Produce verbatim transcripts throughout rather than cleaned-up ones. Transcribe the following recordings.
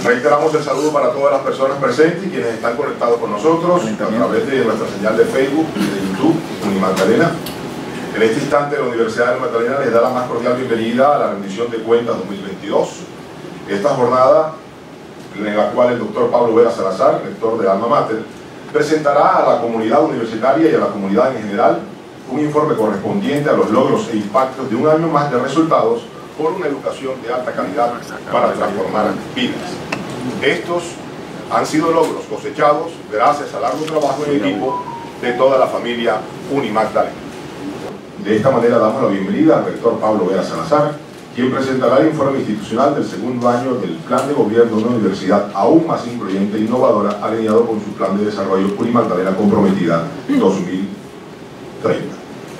Reiteramos el saludo para todas las personas presentes y quienes están conectados con nosotros a través de nuestra señal de Facebook y de YouTube, Unimagdalena. En este instante, la Universidad de Magdalena les da la más cordial bienvenida a la rendición de cuentas dos mil veintidós. Esta jornada, en la cual el doctor Pablo Vera Salazar, rector de Alma Mater, presentará a la comunidad universitaria y a la comunidad en general un informe correspondiente a los logros e impactos de un año más de resultados por una educación de alta calidad para transformar vidas. Estos han sido logros cosechados gracias al largo trabajo en equipo de toda la familia Unimagdalena. De esta manera damos la bienvenida al rector Pablo Vera Salazar, quien presentará el informe institucional del segundo año del plan de gobierno de una universidad aún más incluyente e innovadora, alineado con su plan de desarrollo Unimagdalena Comprometida dos mil treinta.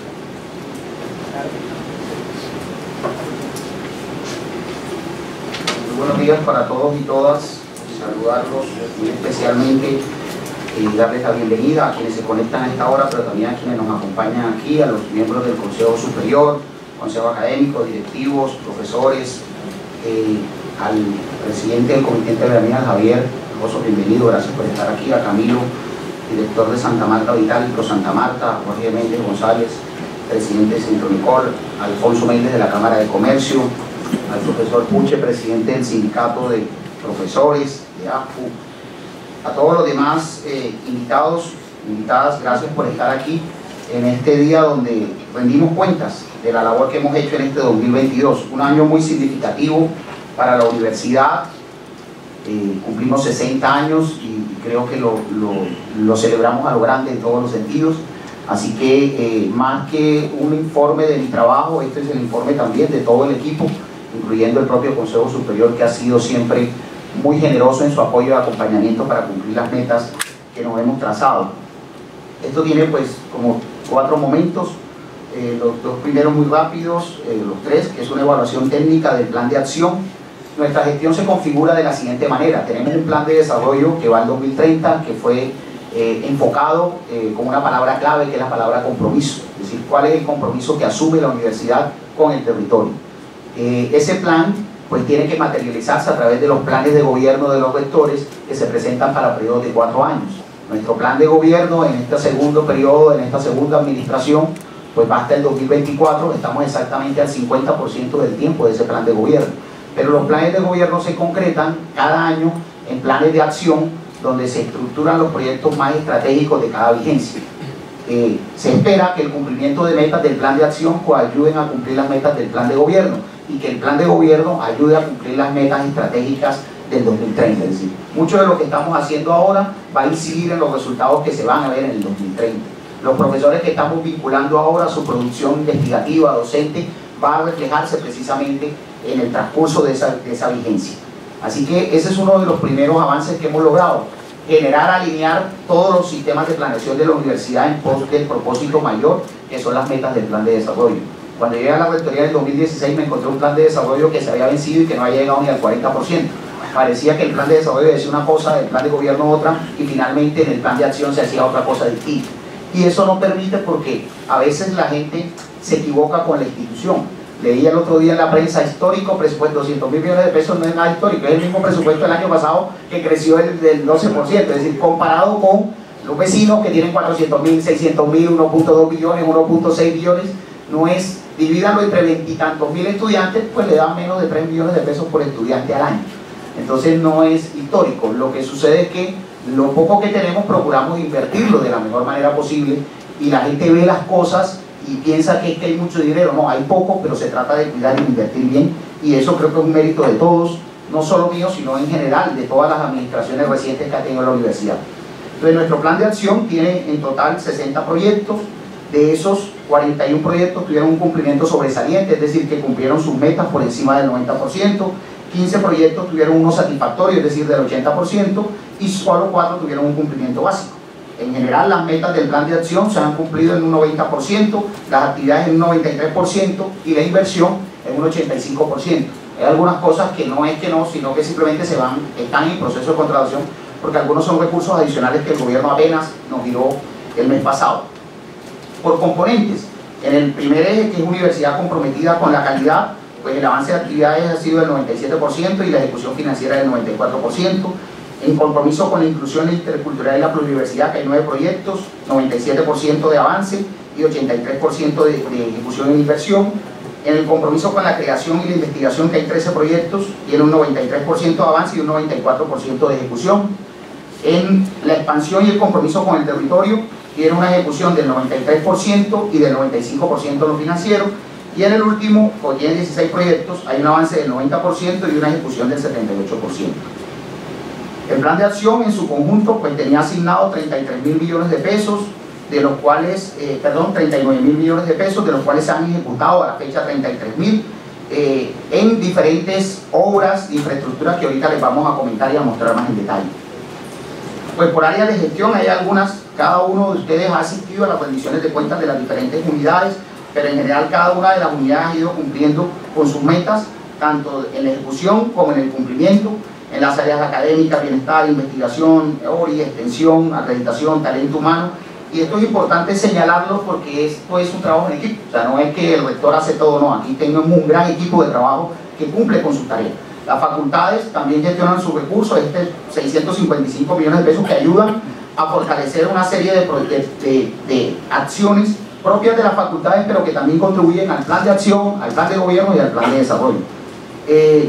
Buenos días para todos y todas, saludarlos muy especialmente y darles la bienvenida a quienes se conectan a esta hora, pero también a quienes nos acompañan aquí, a los miembros del Consejo Superior, Consejo Académico, directivos, profesores, eh, al presidente del Comité Intergremial, Javier Hermoso, bienvenido, gracias por estar aquí, a Camilo, director de Santa Marta Vital, Pro Santa Marta, Jorge Méndez González, presidente de Centro Nicol, Alfonso Méndez de la Cámara de Comercio, al profesor Puche, presidente del Sindicato de Profesores de A F U, a todos los demás eh, invitados, invitadas, gracias por estar aquí en este día donde rendimos cuentas de la labor que hemos hecho en este dos mil veintidós, un año muy significativo para la universidad. Eh, cumplimos sesenta años y creo que lo, lo, lo celebramos a lo grande en todos los sentidos, así que eh, más que un informe de mi trabajo, este es el informe también de todo el equipo, incluyendo el propio Consejo Superior, que ha sido siempre muy generoso en su apoyo y acompañamiento para cumplir las metas que nos hemos trazado. Esto tiene pues como cuatro momentos, eh, los dos primeros muy rápidos, eh, los tres, que es una evaluación técnica del plan de acción. Nuestra gestión se configura de la siguiente manera: tenemos un plan de desarrollo que va al dos mil treinta, que fue eh, enfocado eh, con una palabra clave, que es la palabra compromiso, es decir, cuál es el compromiso que asume la universidad con el territorio. Eh, ese plan pues tiene que materializarse a través de los planes de gobierno de los rectores que se presentan para periodos de cuatro años. Nuestro plan de gobierno en este segundo periodo, en esta segunda administración, pues va hasta el dos mil veinticuatro, estamos exactamente al cincuenta por ciento del tiempo de ese plan de gobierno. Pero los planes de gobierno se concretan cada año en planes de acción donde se estructuran los proyectos más estratégicos de cada vigencia. Eh, se espera que el cumplimiento de metas del plan de acción ayuden a cumplir las metas del plan de gobierno y que el plan de gobierno ayude a cumplir las metas estratégicas del dos mil treinta. Es decir, mucho de lo que estamos haciendo ahora va a incidir en los resultados que se van a ver en el dos mil treinta. Los profesores que estamos vinculando ahora, su producción investigativa, docente, va a reflejarse precisamente en el transcurso de esa, de esa vigencia. Así que ese es uno de los primeros avances que hemos logrado: generar, alinear todos los sistemas de planeación de la universidad en pos del propósito mayor, que son las metas del plan de desarrollo. Cuando llegué a la rectoría en el dos mil dieciséis me encontré un plan de desarrollo que se había vencido y que no había llegado ni al cuarenta por ciento. Parecía que el plan de desarrollo decía una cosa, el plan de gobierno otra, y finalmente en el plan de acción se hacía otra cosa distinta. Y eso no permite, porque a veces la gente se equivoca con la institución. Leía el otro día en la prensa: histórico presupuesto, doscientos mil millones de pesos no es nada histórico, es el mismo presupuesto del año pasado que creció el del doce por ciento, es decir, comparado con los vecinos que tienen cuatrocientos mil, seiscientos mil, uno punto dos billones, uno punto seis billones, no es, divídanlo entre veintitantos mil estudiantes, pues le dan menos de tres millones de pesos por estudiante al año. Entonces no es histórico. Lo que sucede es que lo poco que tenemos procuramos invertirlo de la mejor manera posible, y la gente ve las cosas y piensa que es que hay mucho dinero. No, hay poco, pero se trata de cuidar y invertir bien, y eso creo que es un mérito de todos, no solo mío, sino en general de todas las administraciones recientes que ha tenido la universidad. Entonces nuestro plan de acción tiene en total sesenta proyectos. De esos, cuarenta y uno proyectos tuvieron un cumplimiento sobresaliente, es decir, que cumplieron sus metas por encima del noventa por ciento, quince proyectos tuvieron uno satisfactorio, es decir, del ochenta por ciento, y solo cuatro tuvieron un cumplimiento básico. En general, las metas del plan de acción se han cumplido en un noventa por ciento, las actividades en un noventa y tres por ciento y la inversión en un ochenta y cinco por ciento. Hay algunas cosas que no es que no, sino que simplemente se van, están en proceso de contratación, porque algunos son recursos adicionales que el gobierno apenas nos dio el mes pasado. Por componentes, en el primer eje, que es universidad comprometida con la calidad, pues el avance de actividades ha sido del noventa y siete por ciento y la ejecución financiera del noventa y cuatro por ciento. En compromiso con la inclusión intercultural y la pluriversidad, que hay nueve proyectos, noventa y siete por ciento de avance y ochenta y tres por ciento de, de ejecución en inversión. En el compromiso con la creación y la investigación, que hay trece proyectos, tiene un noventa y tres por ciento de avance y un noventa y cuatro por ciento de ejecución. En la expansión y el compromiso con el territorio, tiene una ejecución del noventa y tres por ciento y del noventa y cinco por ciento en lo financiero. Y en el último, que tiene dieciséis proyectos, hay un avance del noventa por ciento y una ejecución del setenta y ocho por ciento. El plan de acción en su conjunto pues tenía asignado treinta y tres mil millones de pesos, de los cuales, eh, perdón, treinta y nueve mil millones de pesos, de los cuales se han ejecutado a la fecha treinta y tres mil eh, en diferentes obras de infraestructura que ahorita les vamos a comentar y a mostrar más en detalle. Pues por área de gestión hay algunas, cada uno de ustedes ha asistido a las rendiciones de cuentas de las diferentes unidades, pero en general cada una de las unidades ha ido cumpliendo con sus metas, tanto en la ejecución como en el cumplimiento, en las áreas académicas, bienestar, investigación, O R I, extensión, acreditación, talento humano. Y esto es importante señalarlo porque esto es un trabajo en equipo, o sea, no es que el rector hace todo, no, aquí tenemos un gran equipo de trabajo que cumple con sus tareas. Las facultades también gestionan sus recursos, este seiscientos cincuenta y cinco millones de pesos que ayudan a fortalecer una serie de, de, de, de acciones propias de las facultades, pero que también contribuyen al plan de acción, al plan de gobierno y al plan de desarrollo. Eh,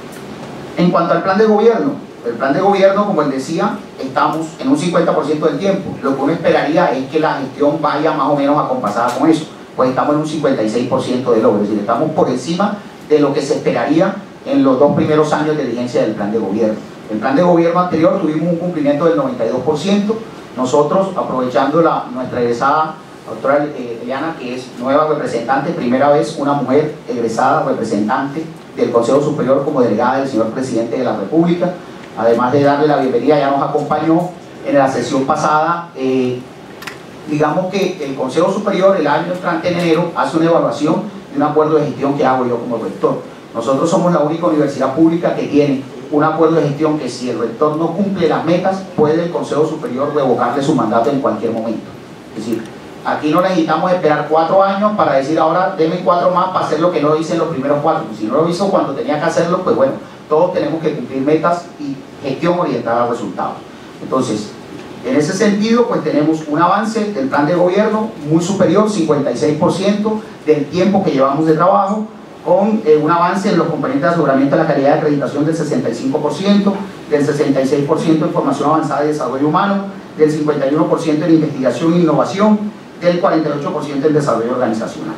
en cuanto al plan de gobierno, el plan de gobierno, como les decía, estamos en un cincuenta por ciento del tiempo. Lo que uno esperaría es que la gestión vaya más o menos acompasada con eso, pues estamos en un cincuenta y seis por ciento de logro, es decir, estamos por encima de lo que se esperaría en los dos primeros años de vigencia del plan de gobierno. El plan de gobierno anterior tuvimos un cumplimiento del noventa y dos por ciento. Nosotros, aprovechando la, nuestra egresada doctora Eliana, que es nueva representante, primera vez una mujer egresada representante del Consejo Superior como delegada del señor Presidente de la República, además de darle la bienvenida, ya nos acompañó en la sesión pasada. Eh, digamos que el Consejo Superior el año entrante en enero hace una evaluación de un acuerdo de gestión que hago yo como rector. Nosotros somos la única universidad pública que tiene un acuerdo de gestión que si el rector no cumple las metas, puede el Consejo Superior revocarle su mandato en cualquier momento. Es decir, aquí no necesitamos esperar cuatro años para decir ahora denme cuatro más para hacer lo que no hice en los primeros cuatro. Si no lo hizo cuando tenía que hacerlo, pues bueno, todos tenemos que cumplir metas y gestión orientada a resultados. Entonces, en ese sentido, pues tenemos un avance del plan de gobierno muy superior, cincuenta y seis por ciento del tiempo que llevamos de trabajo, con eh, un avance en los componentes de aseguramiento de la calidad de acreditación del sesenta y cinco por ciento, del sesenta y seis por ciento en formación avanzada y desarrollo humano, del cincuenta y uno por ciento en investigación e innovación, del cuarenta y ocho por ciento en desarrollo organizacional.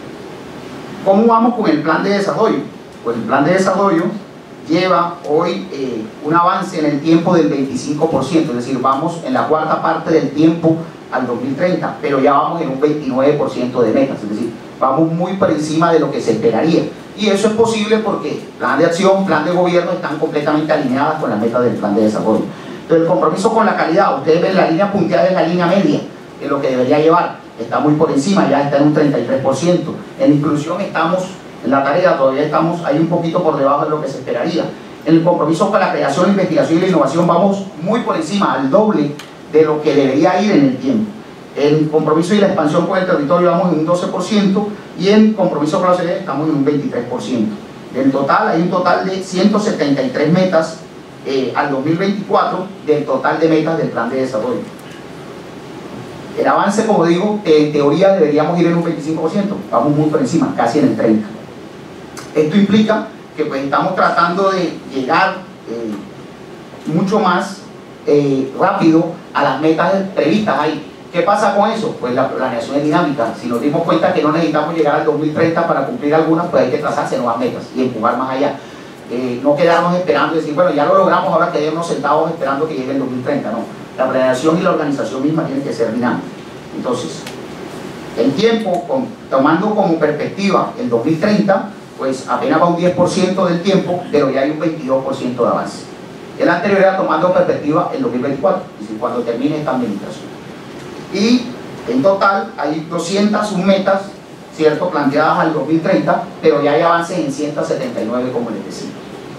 ¿Cómo vamos con el plan de desarrollo? Pues el plan de desarrollo lleva hoy eh, un avance en el tiempo del veinticinco por ciento, es decir, vamos en la cuarta parte del tiempo al dos mil treinta, pero ya vamos en un veintinueve por ciento de metas, es decir, vamos muy por encima de lo que se esperaría. Y eso es posible porque plan de acción, plan de gobierno están completamente alineadas con las metas del plan de desarrollo. Entonces el compromiso con la calidad, ustedes ven la línea punteada es la línea media, es lo que debería llevar, está muy por encima, ya está en un treinta y tres por ciento. En inclusión estamos, en la tarea todavía estamos ahí un poquito por debajo de lo que se esperaría. En el compromiso con la creación, investigación y la innovación vamos muy por encima, al doble de lo que debería ir en el tiempo. En compromiso y la expansión con el territorio vamos en un doce por ciento y en compromiso con la sociedad estamos en un veintitrés por ciento. Del total, hay un total de ciento setenta y tres metas eh, al dos mil veinticuatro del total de metas del plan de desarrollo. El avance, como digo, en teoría deberíamos ir en un veinticinco por ciento, vamos muy por encima, casi en el treinta por ciento. Esto implica que pues, estamos tratando de llegar eh, mucho más eh, rápido a las metas previstas ahí. ¿Qué pasa con eso? Pues la planeación es dinámica. Si nos dimos cuenta que no necesitamos llegar al dos mil treinta para cumplir algunas, pues hay que trazarse nuevas metas y empujar más allá. Eh, no quedarnos esperando y decir, bueno, ya lo logramos, ahora quedemos sentados esperando que llegue el dos mil treinta. No, la planeación y la organización misma tienen que ser dinámica. Entonces, el tiempo, con, tomando como perspectiva el dos mil treinta, pues apenas va un diez por ciento del tiempo, pero ya hay un veintidós por ciento de avance. El anterior era tomando perspectiva el dos mil veinticuatro, es decir, cuando termine esta administración. Y en total hay doscientas un metas, ¿cierto?, planteadas al dos mil treinta, pero ya hay avances en ciento setenta y nueve, como les decía.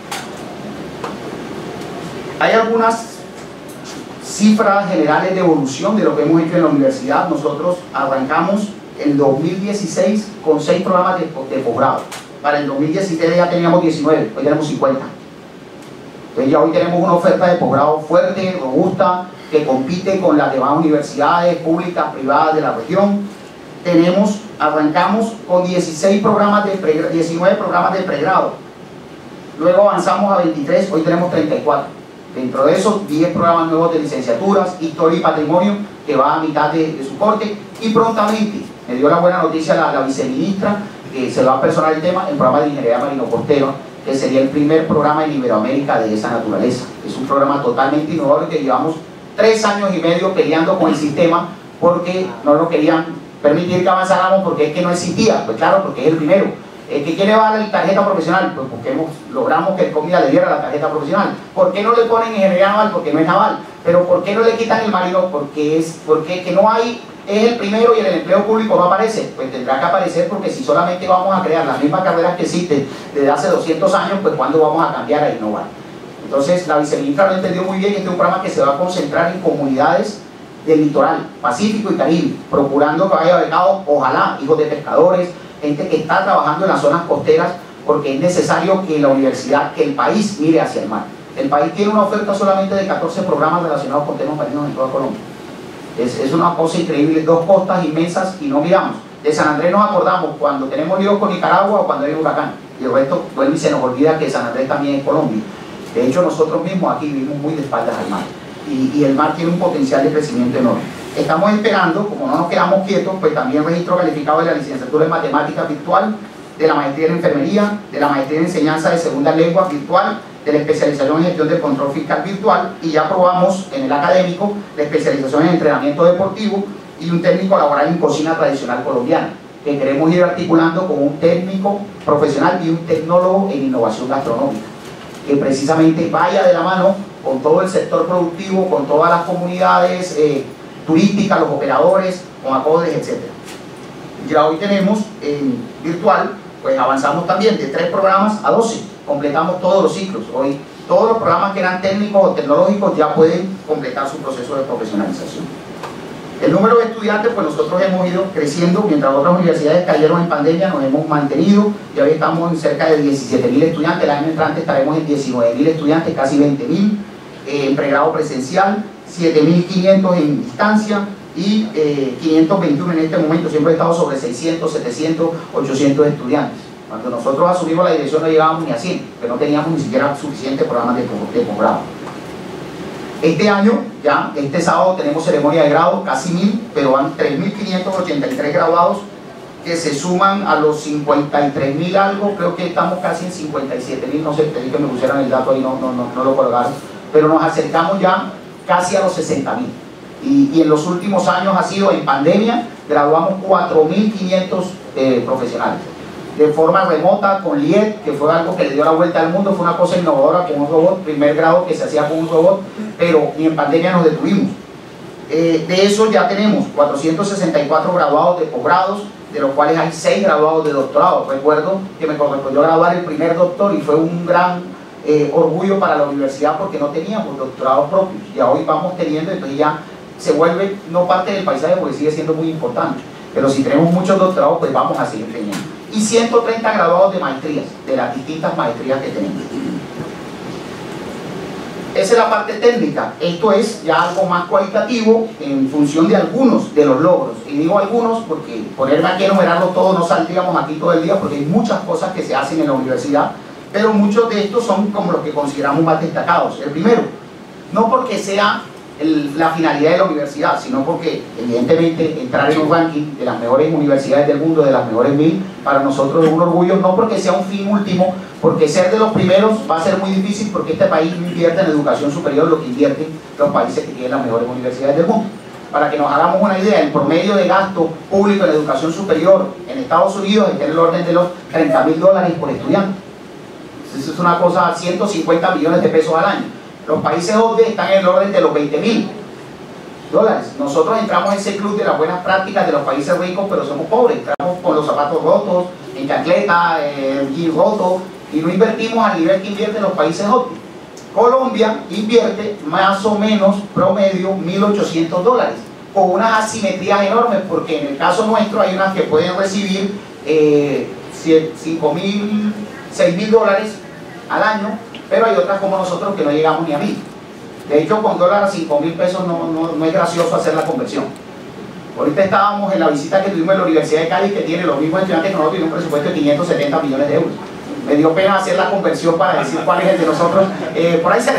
Hay algunas cifras generales de evolución de lo que hemos hecho en la universidad. Nosotros arrancamos en dos mil dieciséis con seis programas de, de posgrado. para el dos mil diecisiete ya teníamos diecinueve, hoy tenemos cincuenta. Entonces ya hoy tenemos una oferta de posgrado fuerte, robusta, que compite con las demás universidades públicas, privadas de la región. Tenemos, arrancamos con dieciséis programas de pre, diecinueve programas de pregrado, luego avanzamos a veintitrés, hoy tenemos treinta y cuatro. Dentro de esos, diez programas nuevos de licenciaturas, Historia y Patrimonio, que va a mitad de, de su corte, y prontamente me dio la buena noticia la, la viceministra, que se va a personar el tema, el programa de Ingeniería Marino Costera, que sería el primer programa en Iberoamérica de esa naturaleza. Es un programa totalmente innovador que llevamos tres años y medio peleando con el sistema porque no lo querían permitir que avanzáramos porque es que no existía. Pues claro, porque es el primero. Eh, ¿Que quiere dar la tarjeta profesional? Pues porque hemos, logramos que el Comida le diera la tarjeta profesional. ¿Por qué no le ponen ingeniería naval? Porque no es naval. Pero ¿por qué no le quitan el marino? Porque es porque que no hay, es el primero y en el empleo público no aparece. Pues tendrá que aparecer, porque si solamente vamos a crear las mismas carreras que existen desde hace doscientos años, pues ¿cuándo vamos a cambiar a innovar? Entonces la viceministra lo entendió muy bien. Este es un programa que se va a concentrar en comunidades del litoral, Pacífico y Caribe, procurando que haya becado, ojalá, hijos de pescadores, gente que está trabajando en las zonas costeras, porque es necesario que la universidad, que el país mire hacia el mar. El país tiene una oferta solamente de catorce programas relacionados con temas marinos en toda Colombia. Es, es una cosa increíble, dos costas inmensas y no miramos. De San Andrés nos acordamos cuando tenemos líos con Nicaragua o cuando hay un huracán, y el resto vuelve y se nos olvida que San Andrés también es Colombia. De hecho, nosotros mismos aquí vivimos muy de espaldas al mar, y, y el mar tiene un potencial de crecimiento enorme. Estamos esperando, como no nos quedamos quietos, pues también registro calificado de la licenciatura en matemáticas virtual, de la maestría en enfermería, de la maestría en enseñanza de segunda lengua virtual, de la especialización en gestión del control fiscal virtual, y ya probamos en el académico la especialización en entrenamiento deportivo y un técnico laboral en cocina tradicional colombiana, que queremos ir articulando con un técnico profesional y un tecnólogo en innovación gastronómica, que precisamente vaya de la mano con todo el sector productivo, con todas las comunidades eh, turísticas, los operadores, con ACODES, etcétera. Ya hoy tenemos en virtual, pues avanzamos también de tres programas a doce, completamos todos los ciclos. Hoy todos los programas que eran técnicos o tecnológicos ya pueden completar su proceso de profesionalización. El número de estudiantes, pues nosotros hemos ido creciendo, mientras otras universidades cayeron en pandemia, nos hemos mantenido, y hoy estamos en cerca de diecisiete mil estudiantes. El año entrante estaremos en diecinueve mil estudiantes, casi veinte mil, eh, en pregrado presencial, siete mil quinientos en distancia, y eh, quinientos veintiuno en este momento. Siempre he estado sobre seiscientos, setecientos, ochocientos estudiantes. Cuando nosotros asumimos la dirección no llegábamos ni a cien, que no teníamos ni siquiera suficientes programas de, de posgrado. Este año, ya, este sábado tenemos ceremonia de grado, casi mil, pero van tres mil quinientos ochenta y tres graduados, que se suman a los cincuenta y tres mil algo, creo que estamos casi en cincuenta y siete mil, no sé, pedí que me pusieran el dato ahí, no, no, no, no lo colgaron, pero nos acercamos ya casi a los sesenta mil. Y, y en los últimos años ha sido, en pandemia, graduamos cuatro mil quinientos eh, profesionales. De forma remota, con L I E D, que fue algo que le dio la vuelta al mundo, fue una cosa innovadora con un robot, primer grado que se hacía con un robot, pero ni en pandemia nos detuvimos. Eh, de eso ya tenemos cuatrocientos sesenta y cuatro graduados de posgrados, de los cuales hay seis graduados de doctorado. Recuerdo que me correspondió graduar el primer doctor y fue un gran eh, orgullo para la universidad porque no teníamos doctorados propios, y hoy vamos teniendo, entonces ya se vuelve no parte del paisaje porque sigue siendo muy importante, pero si tenemos muchos doctorados pues vamos a seguir teniendo. Y ciento treinta graduados de maestrías, de las distintas maestrías que tenemos. Esa es la parte técnica. Esto es ya algo más cualitativo en función de algunos de los logros, y digo algunos porque ponerme aquí a enumerarlos todos no saldríamos aquí todo el día, porque hay muchas cosas que se hacen en la universidad, pero muchos de estos son como los que consideramos más destacados. El primero, no porque sea El, la finalidad de la universidad, sino porque evidentemente entrar en un ranking de las mejores universidades del mundo, de las mejores mil, para nosotros es un orgullo, no porque sea un fin último, porque ser de los primeros va a ser muy difícil, porque este país no invierte en educación superior lo que invierten los países que tienen las mejores universidades del mundo. Para que nos hagamos una idea, el promedio de gasto público en educación superior en Estados Unidos está en el orden de los treinta mil dólares por estudiante. Eso es una cosa, ciento cincuenta millones de pesos al año. Los países O C D E están en el orden de los veinte mil dólares. Nosotros entramos en ese club de las buenas prácticas de los países ricos, pero somos pobres. Entramos con los zapatos rotos, en chancleta, eh, jean roto, y no invertimos al nivel que invierten los países O C D E. Colombia invierte más o menos promedio mil ochocientos dólares, con unas asimetrías enormes, porque en el caso nuestro hay unas que pueden recibir eh, cinco mil, seis mil dólares al año, pero hay otras como nosotros que no llegamos ni a mil. De hecho, con dólar a cinco mil pesos no, no, no es gracioso hacer la conversión. Ahorita estábamos en la visita que tuvimos en la Universidad de Cádiz, que tiene los mismos estudiantes que nosotros, tiene un presupuesto de quinientos setenta millones de euros. Me dio pena hacer la conversión para decir cuál es el de nosotros. Eh, por ahí se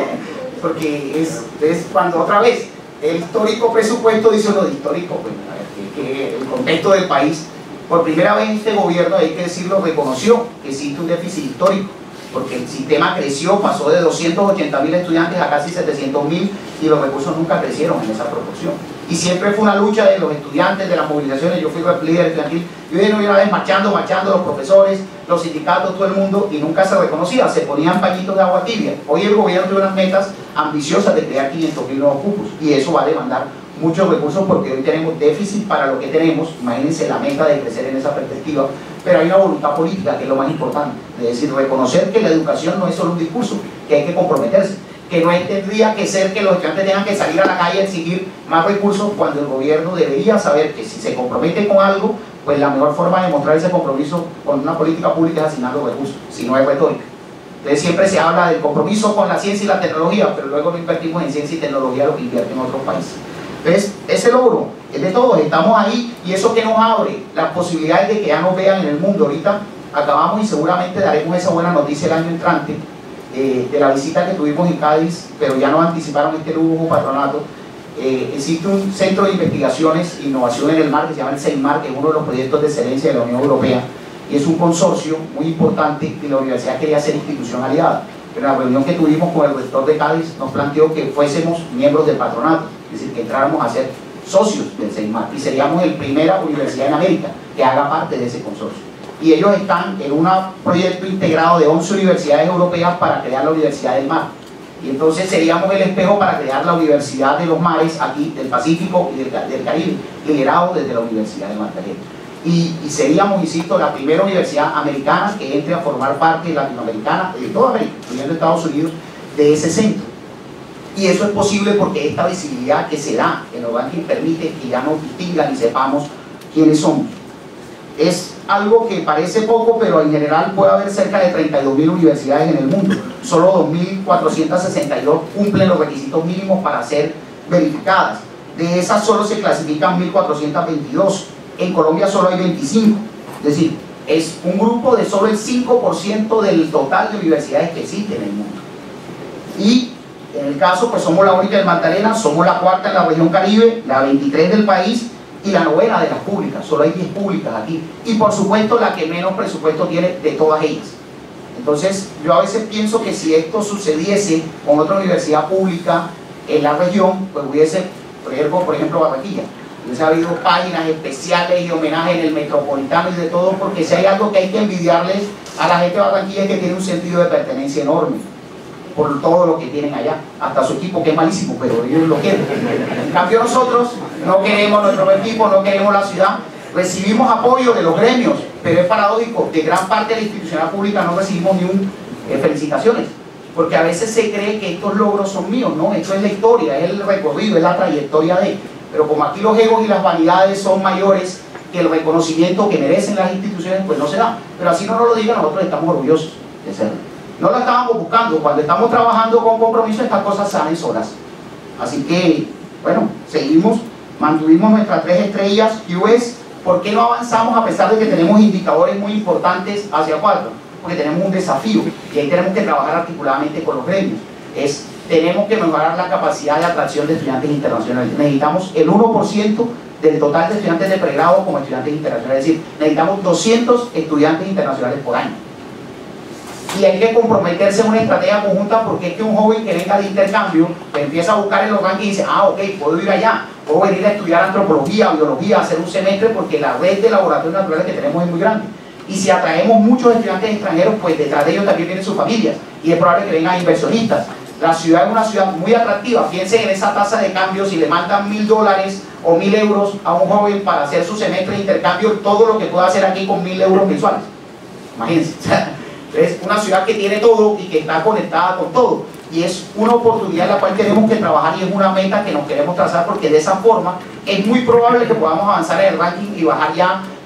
porque es, es cuando otra vez el histórico presupuesto dice uno de histórico, pues, que, que el contexto del país, por primera vez este gobierno, hay que decirlo, reconoció que existe un déficit histórico, porque el sistema creció, pasó de doscientos ochenta mil estudiantes a casi setecientos mil y los recursos nunca crecieron en esa proporción. Y siempre fue una lucha de los estudiantes, de las movilizaciones. Yo fui líder estudiantil, yo vine una vez marchando, marchando, los profesores, los sindicatos, todo el mundo, y nunca se reconocía, se ponían pañitos de agua tibia. Hoy el gobierno tiene unas metas ambiciosas de crear quinientos mil nuevos cupos, y eso va a demandar muchos recursos porque hoy tenemos déficit para lo que tenemos. Imagínense la meta de crecer en esa perspectiva, pero hay una voluntad política que es lo más importante, es decir, reconocer que la educación no es solo un discurso, que hay que comprometerse, que no tendría que ser que los estudiantes tengan que salir a la calle a exigir más recursos, cuando el gobierno debería saber que si se compromete con algo, pues la mejor forma de mostrar ese compromiso con una política pública es asignando recursos, si no es retórica. Entonces siempre se habla del compromiso con la ciencia y la tecnología, pero luego no invertimos en ciencia y tecnología lo que invierte en otros países. Entonces, ese logro es de todos, estamos ahí, y eso que nos abre las posibilidades de que ya nos vean en el mundo. Ahorita acabamos y seguramente daremos esa buena noticia el año entrante, eh, de la visita que tuvimos en Cádiz, pero ya nos anticiparon este lujo patronato. Eh, existe un centro de investigaciones e innovación en el mar que se llama el CEIMAR, que es uno de los proyectos de excelencia de la Unión Europea, y es un consorcio muy importante que la universidad quería ser institución aliada. En la reunión que tuvimos con el rector de Cádiz nos planteó que fuésemos miembros del patronato, es decir, que entráramos a ser socios del CEIMAR, y seríamos la primera universidad en América que haga parte de ese consorcio. Y ellos están en un proyecto integrado de once universidades europeas para crear la Universidad del Mar. Y entonces seríamos el espejo para crear la Universidad de los Mares aquí, del Pacífico y del, del Caribe, liderado desde la Universidad de Magdalena. Y, y seríamos, insisto, la primera universidad americana que entre a formar parte latinoamericana, de toda América, incluyendo Estados Unidos, de ese centro. Y eso es posible porque esta visibilidad que se da en los rankings permite que ya nos distingan y sepamos quiénes somos. Es algo que parece poco, pero en general puede haber cerca de treinta y dos mil universidades en el mundo. Solo dos mil cuatrocientas sesenta y dos cumplen los requisitos mínimos para ser verificadas. De esas solo se clasifican mil cuatrocientas veintidós. En Colombia solo hay veinticinco. Es decir, es un grupo de solo el cinco por ciento del total de universidades que existen en el mundo. Y en el caso, pues somos la única del Magdalena, somos la cuarta en la región Caribe, la veintitrés del país, y la novena de las públicas. Solo hay diez públicas aquí, y por supuesto la que menos presupuesto tiene de todas ellas. Entonces yo a veces pienso que si esto sucediese con otra universidad pública en la región, pues hubiese, por ejemplo, por ejemplo Barranquilla, hubiese habido páginas especiales y homenajes en el Metropolitano y de todo, porque si hay algo que hay que envidiarles a la gente de Barranquilla es que tiene un sentido de pertenencia enorme por todo lo que tienen allá, hasta su equipo, que es malísimo, pero ellos lo quieren. En cambio nosotros no queremos nuestro equipo, no queremos la ciudad, recibimos apoyo de los gremios, pero es paradójico, de gran parte de la institucionalidad pública no recibimos ni un eh, felicitaciones, porque a veces se cree que estos logros son míos, no, esto es la historia, es el recorrido, es la trayectoria de, pero como aquí los egos y las vanidades son mayores que el reconocimiento que merecen las instituciones, pues no se da. Pero así no nos lo digan, nosotros estamos orgullosos de serlo. No lo estábamos buscando, cuando estamos trabajando con compromiso estas cosas salen solas. Así que, bueno, seguimos, mantuvimos nuestras tres estrellas Q S. ¿Por qué no avanzamos a pesar de que tenemos indicadores muy importantes hacia cuatro? Porque tenemos un desafío y ahí tenemos que trabajar articuladamente con los gremios. Es, tenemos que mejorar la capacidad de atracción de estudiantes internacionales. Necesitamos el uno por ciento del total de estudiantes de pregrado como estudiantes internacionales, es decir, necesitamos doscientos estudiantes internacionales por año. Y hay que comprometerse en una estrategia conjunta, porque es que un joven que venga de intercambio pues empieza a buscar en los rankings y dice, ah, ok, puedo ir allá, puedo venir a estudiar antropología, biología, hacer un semestre, porque la red de laboratorios naturales que tenemos es muy grande. Y si atraemos muchos estudiantes extranjeros, pues detrás de ellos también vienen sus familias, y es probable que vengan inversionistas. La ciudad es una ciudad muy atractiva. Piensen en esa tasa de cambio, si le mandan mil dólares o mil euros a un joven para hacer su semestre de intercambio, todo lo que pueda hacer aquí con mil euros mensuales. Imagínense. Es una ciudad que tiene todo y que está conectada con todo, y es una oportunidad en la cual tenemos que trabajar, y es una meta que nos queremos trazar, porque de esa forma es muy probable que podamos avanzar en el ranking y bajar ya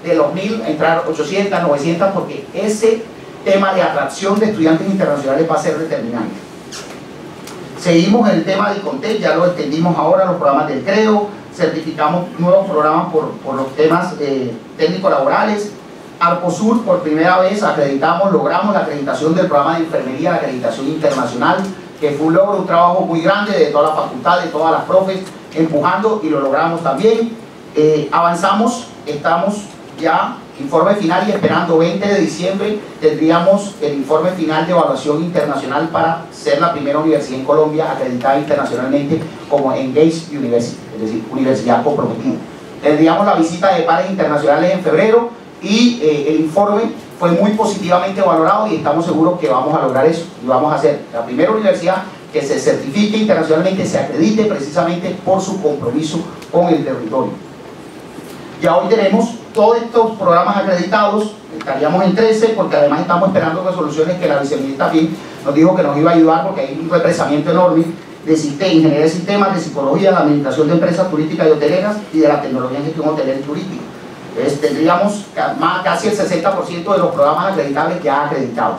de los mil a entrar ochocientas, novecientas, porque ese tema de atracción de estudiantes internacionales va a ser determinante. Seguimos en el tema de ICONTEC, ya lo extendimos ahora, los programas del CREO, certificamos nuevos programas por, por los temas eh, técnico-laborales. Arcosur, por primera vez acreditamos, logramos la acreditación del programa de enfermería, la acreditación internacional, que fue un logro, un trabajo muy grande de toda la facultad, de todas las profes, empujando, y lo logramos también. Eh, avanzamos, estamos ya, informe final, y esperando veinte de diciembre tendríamos el informe final de evaluación internacional para ser la primera universidad en Colombia acreditada internacionalmente como Engaged University, es decir, universidad comprometida. Tendríamos la visita de pares internacionales en febrero, y eh, el informe fue muy positivamente valorado, y estamos seguros que vamos a lograr eso, y vamos a ser la primera universidad que se certifique internacionalmente, se acredite precisamente por su compromiso con el territorio. Ya hoy tenemos todos estos programas acreditados, estaríamos en trece, porque además estamos esperando resoluciones que la viceministra también nos dijo que nos iba a ayudar, porque hay un represamiento enorme de sistema, ingeniería de sistemas, de psicología, de administración de empresas turísticas y hoteleras, y de la tecnología en gestión hotelera y turística. Entonces tendríamos más, casi el sesenta por ciento de los programas acreditables ya acreditados.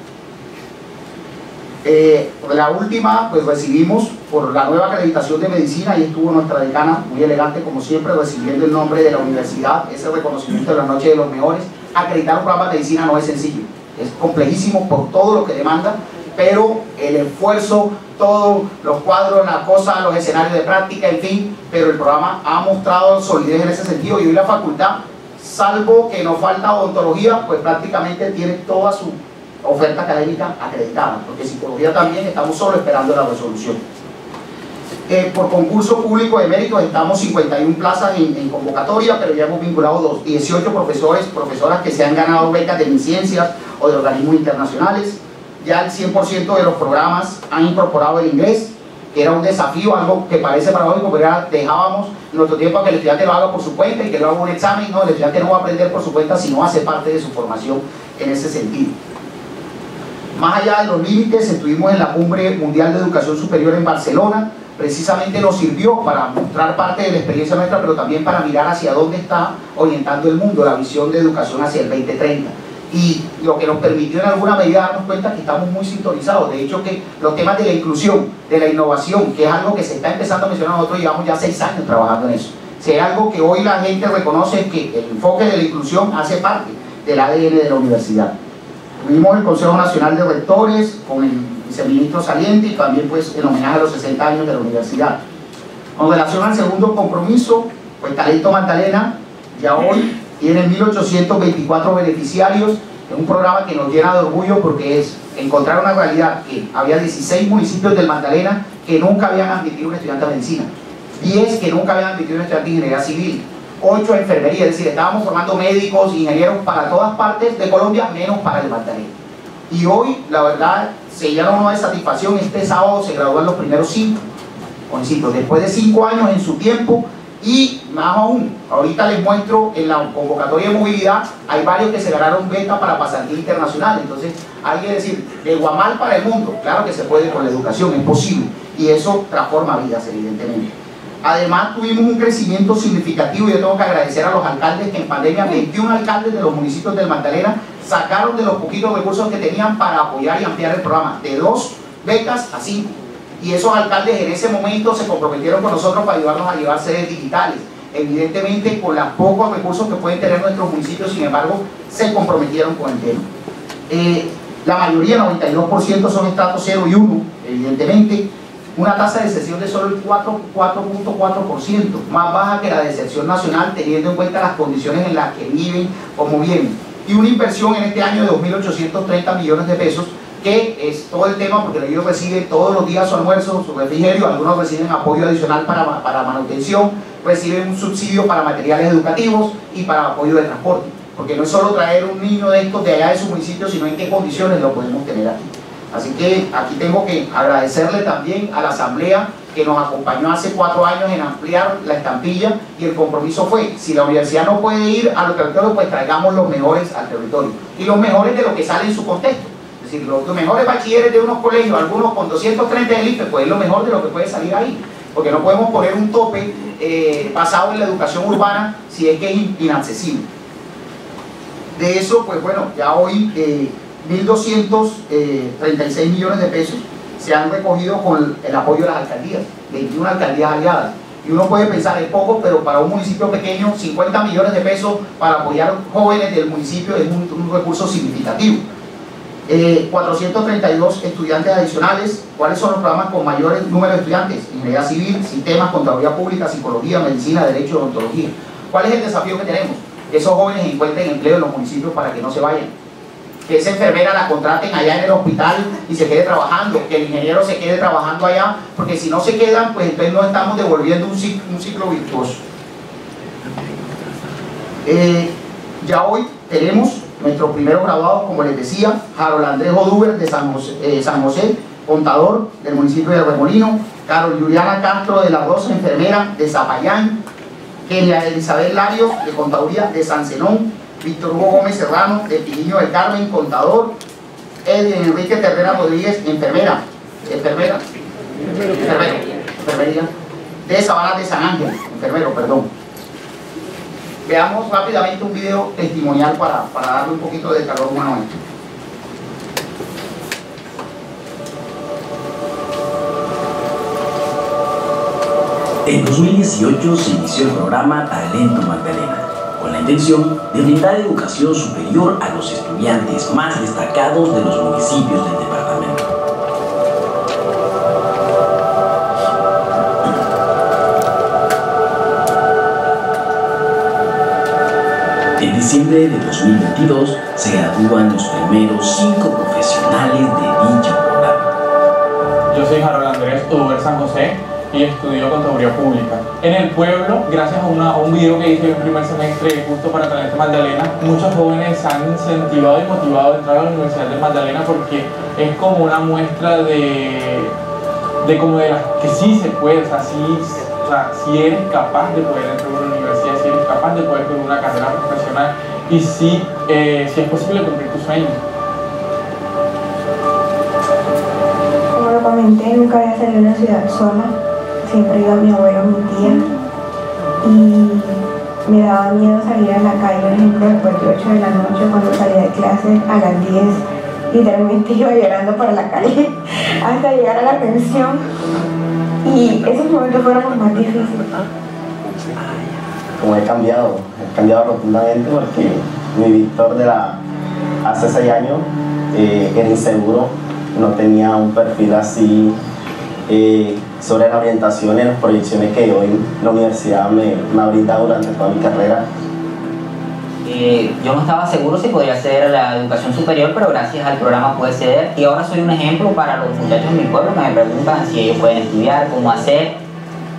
Eh, la última, pues recibimos por la nueva acreditación de medicina, y estuvo nuestra decana muy elegante como siempre, recibiendo el nombre de la universidad, ese reconocimiento de la noche de los mejores. Acreditar un programa de medicina no es sencillo, es complejísimo por todo lo que demanda, pero el esfuerzo, todos los cuadros, la cosa, los escenarios de práctica, en fin, pero el programa ha mostrado solidez en ese sentido, y hoy la facultad, salvo que nos falta odontología, pues prácticamente tiene toda su oferta académica acreditada, porque psicología también estamos solo esperando la resolución. Eh, por concurso público de méritos estamos cincuenta y una plazas en, en convocatoria, pero ya hemos vinculado dos, dieciocho profesores, profesoras que se han ganado becas de MinCiencias o de organismos internacionales. Ya el cien por ciento de los programas han incorporado el inglés, que era un desafío, algo que parece paradójico, pero ya dejábamos nuestro tiempo a que el estudiante lo haga por su cuenta y que lo haga un examen. No, el estudiante no va a aprender por su cuenta si no hace parte de su formación en ese sentido. Más allá de los límites, estuvimos en la Cumbre Mundial de Educación Superior en Barcelona. Precisamente nos sirvió para mostrar parte de la experiencia nuestra, pero también para mirar hacia dónde está orientando el mundo, la visión de educación hacia el veinte treinta. Y lo que nos permitió en alguna medida darnos cuenta que estamos muy sintonizados. De hecho, que los temas de la inclusión, de la innovación, que es algo que se está empezando a mencionar, nosotros llevamos ya seis años trabajando en eso. Si hay algo que hoy la gente reconoce, es que el enfoque de la inclusión hace parte del A D N de la universidad. Tuvimos el Consejo Nacional de Rectores con el viceministro saliente, y también pues en homenaje a los sesenta años de la universidad. Con relación al segundo compromiso, pues Talento Magdalena ya hoy tiene mil ochocientos veinticuatro beneficiarios. Es un programa que nos llena de orgullo, porque es encontrar una realidad que había dieciséis municipios del Magdalena que nunca habían admitido un estudiante de medicina, diez que nunca habían admitido un estudiante de ingeniería civil, ocho en enfermería, es decir, estábamos formando médicos, ingenieros para todas partes de Colombia, menos para el Magdalena. Y hoy, la verdad, se llena uno de satisfacción. Este sábado se gradúan los primeros cinco jovencitos, después de cinco años en su tiempo. Y más aún, ahorita les muestro en la convocatoria de movilidad, hay varios que se ganaron beca para pasantía internacional. Entonces, hay que decir, de Guamal para el mundo, claro que se puede con la educación, es posible, y eso transforma vidas, evidentemente. Además, tuvimos un crecimiento significativo, y yo tengo que agradecer a los alcaldes que en pandemia, veintiún alcaldes de los municipios del Magdalena sacaron de los poquitos recursos que tenían para apoyar y ampliar el programa, de dos becas a cinco. Y esos alcaldes en ese momento se comprometieron con nosotros para ayudarnos a llevar sedes digitales. Evidentemente, con los pocos recursos que pueden tener nuestros municipios, sin embargo, se comprometieron con el tema. Eh, la mayoría, noventa y dos por ciento, son estratos cero y uno, evidentemente. Una tasa de deserción de solo el cuatro punto cuatro por ciento, más baja que la deserción nacional, teniendo en cuenta las condiciones en las que viven, como viven. Y una inversión en este año de dos mil ochocientos treinta millones de pesos, que es todo el tema, porque ellos reciben todos los días su almuerzo, su refrigerio, algunos reciben apoyo adicional para, para manutención, reciben un subsidio para materiales educativos y para apoyo de transporte, porque no es solo traer un niño de estos de allá de su municipio, sino en qué condiciones lo podemos tener aquí. Así que aquí tengo que agradecerle también a la Asamblea que nos acompañó hace cuatro años en ampliar la estampilla, y el compromiso fue, si la universidad no puede ir a los territorios, pues traigamos los mejores al territorio, y los mejores de lo que sale en su contexto. Es decir, los mejores bachilleres de unos colegios, algunos con doscientos treinta del I F E, pues es lo mejor de lo que puede salir ahí, porque no podemos poner un tope eh, basado en la educación urbana si es que es inaccesible. De eso, pues bueno, ya hoy eh, mil doscientos treinta y seis millones de pesos se han recogido con el apoyo de las alcaldías, veintiuna alcaldías aliadas. Y uno puede pensar, es poco, pero para un municipio pequeño, cincuenta millones de pesos para apoyar jóvenes del municipio es un, un recurso significativo. Eh, cuatrocientos treinta y dos estudiantes adicionales. ¿Cuáles son los programas con mayor número de estudiantes? Ingeniería civil, sistemas, contaduría pública, psicología, medicina, derecho, odontología. ¿Cuál es el desafío que tenemos? Que esos jóvenes encuentren empleo en los municipios para que no se vayan. Que esa enfermera la contraten allá en el hospital y se quede trabajando, que el ingeniero se quede trabajando allá, porque si no se quedan, pues entonces no estamos devolviendo un ciclo, un ciclo virtuoso. Eh, ya hoy tenemos nuestros primeros graduados, como les decía, Harold Andrés Oduber de San José, eh, San José, contador del municipio de Remolino, Carol Juliana Castro de la Rosa, enfermera de Zapayán, Kenia Elizabeth Larios de contaduría de San Zenón, Víctor Hugo Gómez Serrano de Piliño del Carmen, contador, Edwin Enrique Terrera Rodríguez, enfermera, enfermera, enfermero, enfermería, de Sabanas de San Ángel, enfermero, perdón. Veamos rápidamente un video testimonial para, para darle un poquito de calor humano a esto. En dos mil dieciocho se inició el programa Talento Magdalena, con la intención de brindar educación superior a los estudiantes más destacados de los municipios del departamento. En diciembre de dos mil veintidós se gradúan los primeros cinco profesionales de dicho programa. Yo soy Harold Andrés Oduber San José y estudio Contaduría Pública. En el pueblo, gracias a, una, a un video que hice en el primer semestre justo para Talento Magdalena, muchos jóvenes se han incentivado y motivado a entrar a la Universidad de Magdalena porque es como una muestra de, de como de las que sí se puede, o sea, sí, o sea, si eres capaz de poder entrar a una universidad, si eres capaz de poder tener una carrera profesional y si, eh, si es posible cumplir tus sueños. Como lo comenté, nunca había salido de una ciudad sola. Siempre iba mi abuelo, mi tía, y me daba miedo salir a la calle, por ejemplo, después de ocho de la noche, cuando salía de clase a las diez, literalmente iba llorando por la calle hasta llegar a la pensión, y esos momentos fueron los más difíciles. Como he cambiado, he cambiado rotundamente porque mi Víctor de la hace seis años eh, era inseguro, no tenía un perfil así eh, sobre la orientación y las proyecciones que hoy la universidad me, me ha brindado durante toda mi carrera. Eh, yo no estaba seguro si podría hacer la educación superior, pero gracias al programa pude acceder y ahora soy un ejemplo para los muchachos de mi pueblo que me preguntan si ellos pueden estudiar, cómo hacer.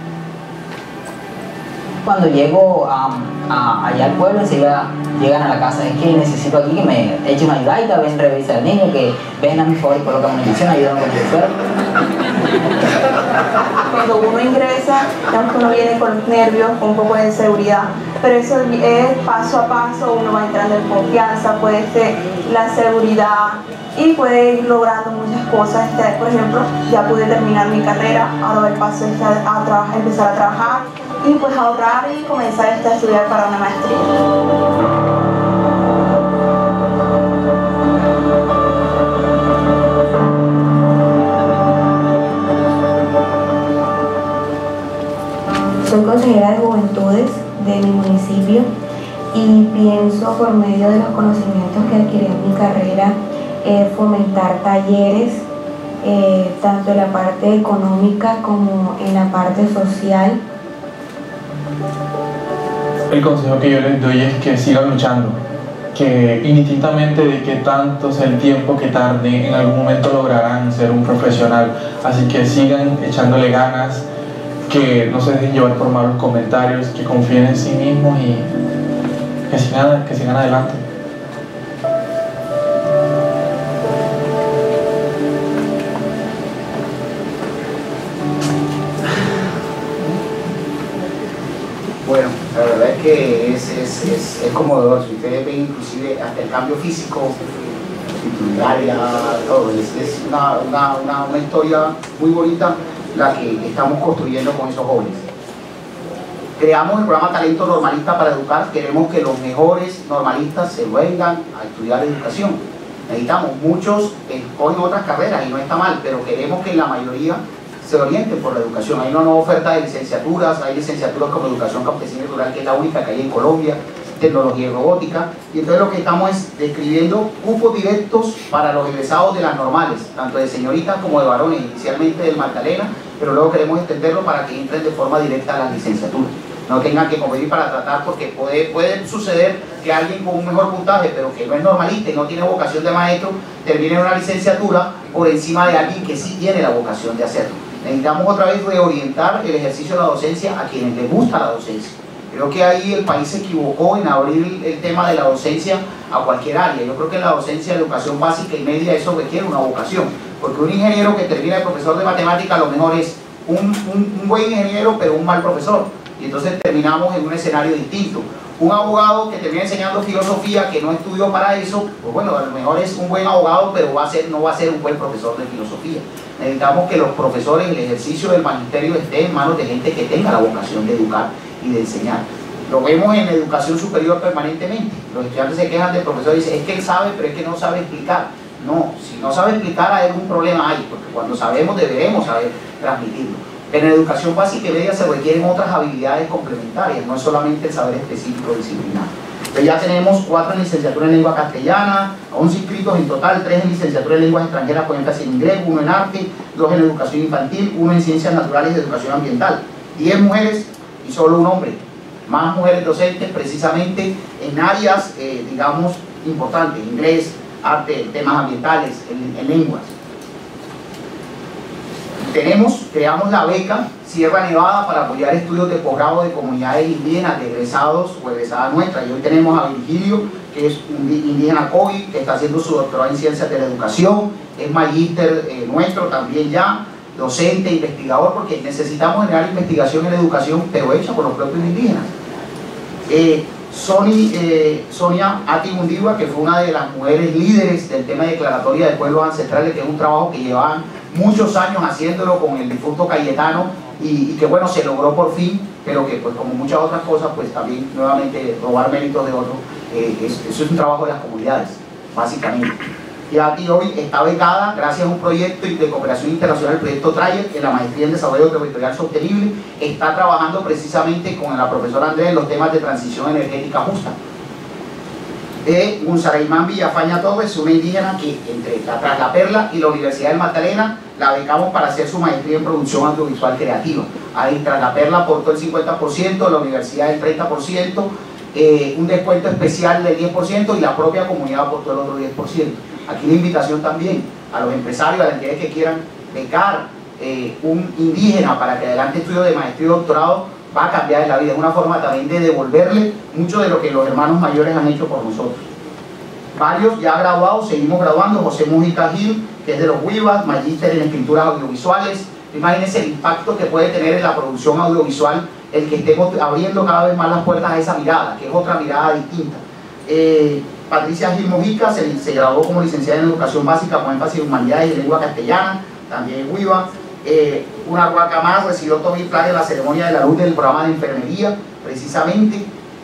Cuando llego um, a, allá al pueblo, enseguida llegan a la casa, es que necesito aquí que me eche una ayudadita, ven, revisa al niño, que ven a mi favor y colocan una inyección, ayúdame con el suelo. Cuando uno ingresa, digamos que uno viene con nervios, con un poco de inseguridad, pero eso es paso a paso, uno va entrando en confianza, puede ser la seguridad y puede ir logrando muchas cosas. Por ejemplo, ya pude terminar mi carrera, ahora el paso es a, a trabajar, empezar a trabajar y pues ahorrar y comenzar a estudiar para una maestría. Soy consejera de juventudes de mi municipio y pienso, por medio de los conocimientos que adquirí en mi carrera, eh, fomentar talleres, eh, tanto en la parte económica como en la parte social. El consejo que yo les doy es que sigan luchando, que indistintamente de qué tanto sea el tiempo que tarde, en algún momento lograrán ser un profesional. Así que sigan echándole ganas, que no se dejen llevar por malos comentarios, que confíen en sí mismos y que sigan, que sigan adelante. Bueno, la verdad es que es, es, es, es conmovedor. Si ustedes ven inclusive hasta el cambio físico, cultural, todo, es, es una, una, una, una historia muy bonita la que estamos construyendo con esos jóvenes. Creamos el programa Talento Normalista para Educar. Queremos que los mejores normalistas se vengan a estudiar educación. Necesitamos muchos que escogen otras carreras y no está mal, pero queremos que la mayoría se orienten por la educación. Hay una nueva oferta de licenciaturas, hay licenciaturas como Educación Campesina y Rural, que es la única que hay en Colombia, Tecnología y Robótica, y entonces lo que estamos es describiendo cupos directos para los egresados de las normales, tanto de señoritas como de varones, inicialmente del Magdalena, pero luego queremos extenderlo para que entren de forma directa a las licenciaturas. No tengan que competir para tratar, porque puede, puede suceder que alguien con un mejor puntaje, pero que no es normalista y no tiene vocación de maestro, termine en una licenciatura por encima de alguien que sí tiene la vocación de hacerlo. Necesitamos otra vez reorientar el ejercicio de la docencia a quienes les gusta la docencia. Creo que ahí el país se equivocó en abrir el tema de la docencia a cualquier área. Yo creo que en la docencia de educación básica y media eso requiere una vocación, porque un ingeniero que termina de profesor de matemática a lo mejor es un, un, un buen ingeniero pero un mal profesor, y entonces terminamos en un escenario distinto. Un abogado que termina enseñando filosofía, que no estudió para eso, pues bueno, a lo mejor es un buen abogado, pero va a ser, no va a ser un buen profesor de filosofía. Necesitamos que los profesores, el ejercicio del magisterio esté en manos de gente que tenga la vocación de educar y de enseñar. Lo vemos en la educación superior permanentemente. Los estudiantes se quejan del profesor y dicen, es que él sabe, pero es que no sabe explicar. No, si no sabe explicar hay algún problema ahí, porque cuando sabemos deberemos saber transmitirlo. En la educación básica y media se requieren otras habilidades complementarias, no es solamente el saber específico disciplinar. Entonces ya tenemos cuatro en licenciatura en lengua castellana, once inscritos en total, tres en licenciatura en lenguas extranjeras con énfasis en inglés, uno en arte, dos en educación infantil, uno en ciencias naturales y educación ambiental. diez mujeres y solo un hombre. Más mujeres docentes precisamente en áreas, eh, digamos, importantes, inglés, arte, temas ambientales, en, en lenguas. Tenemos, creamos la beca Sierra Nevada para apoyar estudios de posgrado de comunidades indígenas, de egresados o egresadas nuestras. Y hoy tenemos a Virgilio, que es un indígena COVID, que está haciendo su doctorado en Ciencias de la Educación, es magíster eh, nuestro también ya, docente, investigador, porque necesitamos generar investigación en la educación, pero hecha por los propios indígenas. Eh, Sony, eh, Sonia Atigundiva, que fue una de las mujeres líderes del tema de declaratoria de pueblos ancestrales, que es un trabajo que llevaban muchos años haciéndolo con el difunto Cayetano y, y que bueno, se logró por fin, pero que pues como muchas otras cosas, pues también nuevamente robar méritos de otros, eh, es, eso es un trabajo de las comunidades, básicamente. Y aquí hoy está becada gracias a un proyecto de cooperación internacional, el proyecto Trayer, en la maestría en desarrollo territorial sostenible. Está trabajando precisamente con la profesora Andrés en los temas de transición energética justa. De Gunzaraimán Villafaña Torres, una indígena que entre la Tras la Perla y la Universidad del Magdalena la becamos para hacer su maestría en producción audiovisual creativa. Ahí Tras la Perla aportó el cincuenta por ciento, la universidad el treinta por ciento, eh, un descuento especial del diez por ciento y la propia comunidad aportó el otro diez por ciento. Aquí la invitación también a los empresarios, a las entidades que quieran becar eh, un indígena para que adelante estudios de maestría y doctorado, va a cambiar en la vida. Es una forma también de devolverle mucho de lo que los hermanos mayores han hecho por nosotros. Varios ya graduados, seguimos graduando. José Mujica Gil, que es de los Huivas, magíster en escrituras audiovisuales. Imagínense el impacto que puede tener en la producción audiovisual el que estemos abriendo cada vez más las puertas a esa mirada, que es otra mirada distinta. Eh, Patricia Gil Mujica se, se graduó como licenciada en Educación Básica con énfasis en Humanidades y Lengua Castellana, también en Huiva. Eh, una huaca más, recibió Tommy Playa en la ceremonia de la luz del programa de enfermería, precisamente.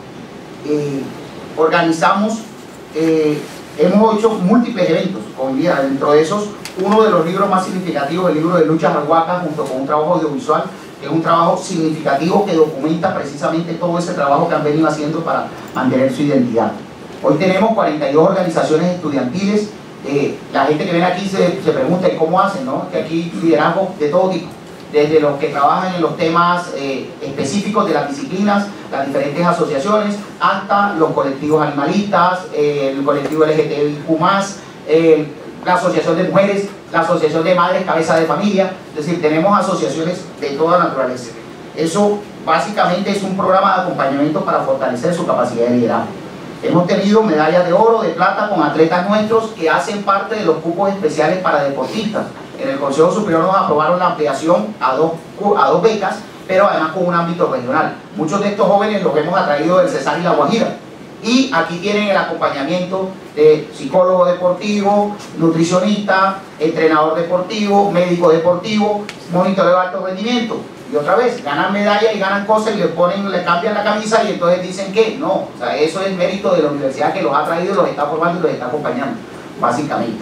Eh, organizamos, eh, hemos hecho múltiples eventos con día, dentro de esos, uno de los libros más significativos, el libro de Luchas Arhuacas, junto con un trabajo audiovisual, que es un trabajo significativo que documenta precisamente todo ese trabajo que han venido haciendo para mantener su identidad. Hoy tenemos cuarenta y dos organizaciones estudiantiles. Eh, la gente que viene aquí se, se pregunta cómo hacen, ¿no? Que aquí liderazgo de todo tipo, desde los que trabajan en los temas eh, específicos de las disciplinas, las diferentes asociaciones, hasta los colectivos animalistas, eh, el colectivo L G T B I Q más, eh, la asociación de mujeres, la asociación de madres cabeza de familia. Es decir, tenemos asociaciones de toda naturaleza. Eso básicamente es un programa de acompañamiento para fortalecer su capacidad de liderazgo. Hemos tenido medallas de oro, de plata con atletas nuestros que hacen parte de los cupos especiales para deportistas. En el Consejo Superior nos aprobaron la ampliación a dos, a dos becas, pero además con un ámbito regional. Muchos de estos jóvenes los hemos atraído del Cesar y la Guajira. Y aquí tienen el acompañamiento de psicólogo deportivo, nutricionista, entrenador deportivo, médico deportivo, monitoreo de alto rendimiento. Y Y otra vez, ganan medallas y ganan cosas y le ponen, le cambian la camisa y entonces dicen que no, o sea, eso es mérito de la universidad que los ha traído, los está formando y los está acompañando, básicamente.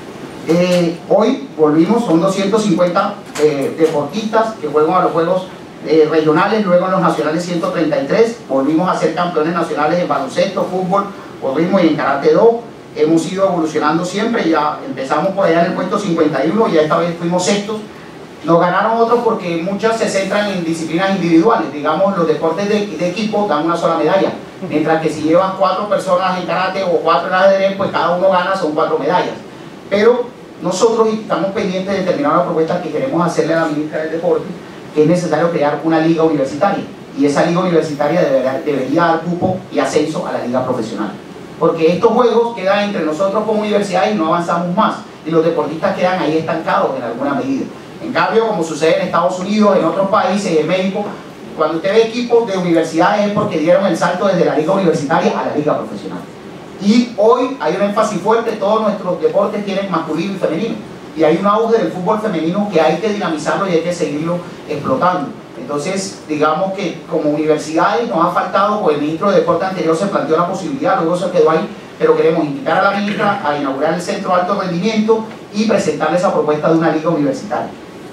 Eh, hoy volvimos, son doscientos cincuenta eh, deportistas que juegan a los juegos eh, regionales, luego en los nacionales ciento treinta y tres, volvimos a ser campeones nacionales en baloncesto, fútbol, volvimos y en karate do, hemos ido evolucionando siempre, ya empezamos por allá en el puesto cincuenta y uno y esta vez fuimos sextos. Nos ganaron otros porque muchas se centran en disciplinas individuales, digamos los deportes de, de equipo dan una sola medalla, mientras que si llevan cuatro personas en karate o cuatro en ajedrez, pues cada uno gana, son cuatro medallas. Pero nosotros estamos pendientes de terminar la propuesta que queremos hacerle a la ministra del Deporte, que es necesario crear una liga universitaria, y esa liga universitaria debería, debería dar cupo y ascenso a la liga profesional, porque estos juegos quedan entre nosotros como universidad y no avanzamos más, y los deportistas quedan ahí estancados en alguna medida. En cambio, como sucede en Estados Unidos, en otros países, en México, cuando usted ve equipos de universidades es porque dieron el salto desde la liga universitaria a la liga profesional. Y hoy hay un énfasis fuerte, todos nuestros deportes tienen masculino y femenino. Y hay un auge del fútbol femenino que hay que dinamizarlo y hay que seguirlo explotando. Entonces, digamos que como universidades nos ha faltado, pues el ministro de Deporte anterior se planteó la posibilidad, luego se quedó ahí, pero queremos invitar a la ministra a inaugurar el Centro de Alto Rendimiento y presentarle esa propuesta de una liga universitaria.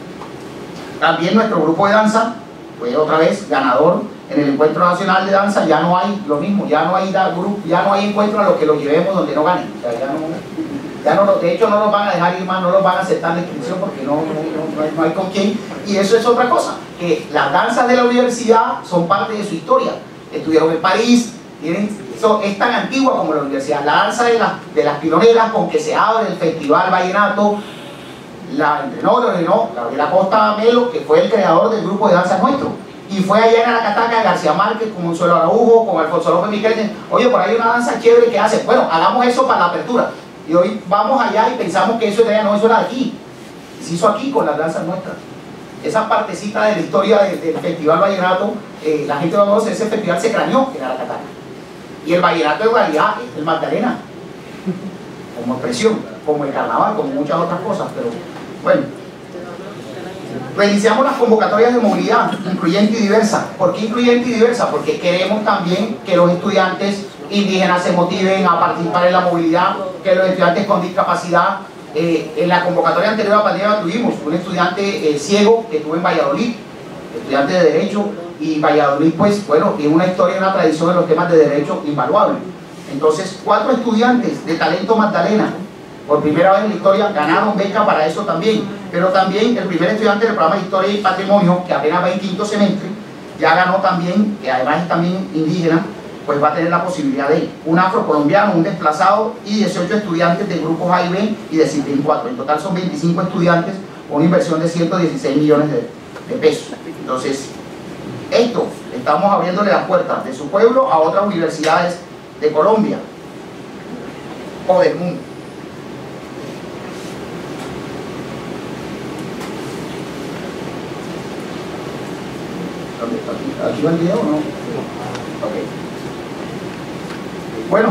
También nuestro grupo de danza fue otra vez ganador en el encuentro nacional de danza. Ya no hay lo mismo, ya no hay da, grupo, ya no hay encuentro a los que los llevemos donde no ganen. O sea, ya no, ya no, de hecho no los van a dejar ir más, no los van a aceptar la inscripción porque no, no, no, no, hay, no hay con quién. Y eso es otra cosa, que las danzas de la universidad son parte de su historia. Estuvieron en París, tienen, eso es tan antigua como la universidad. La danza de, la, de las pioneras con que se abre el Festival Vallenato, la entrenó, lo entrenó Gabriel Acosta Melo, que fue el creador del grupo de danza nuestro, y fue allá en Aracataca de García Márquez con Consuelo Araujo, con Alfonso López Miquel. Oye, por ahí hay una danza chévere que hace, bueno, hagamos eso para la apertura, y hoy vamos allá y pensamos que eso de allá no, eso era de aquí, se hizo aquí con las danzas nuestras. Esa partecita de la historia del, del Festival Vallenato, eh, la gente va a conocer, ese festival se craneó en Aracataca, y el vallenato en realidad es el Magdalena como expresión, como el carnaval, como muchas otras cosas. Pero bueno, reiniciamos las convocatorias de movilidad incluyente y diversa. ¿Por qué incluyente y diversa? Porque queremos también que los estudiantes indígenas se motiven a participar en la movilidad, que los estudiantes con discapacidad. Eh, en la convocatoria anterior a la pandemia tuvimos un estudiante eh, ciego que estuvo en Valladolid, estudiante de Derecho, y Valladolid, pues bueno, tiene una historia y una tradición en los temas de Derecho invaluable. Entonces, cuatro estudiantes de Talento Magdalena, por primera vez en la historia, ganaron beca para eso también. Pero también el primer estudiante del programa de Historia y Patrimonio, que apenas va en quinto semestre, ya ganó también, que además es también indígena, pues va a tener la posibilidad de ir. Un afrocolombiano, un desplazado y dieciocho estudiantes de grupos A y B y de CITEM cuatro. En total son veinticinco estudiantes con una inversión de ciento dieciséis millones de, de pesos. Entonces, esto, estamos abriéndole las puertas de su pueblo a otras universidades de Colombia o del mundo. ¿Aquí, aquí va el video o no? Ok. Bueno.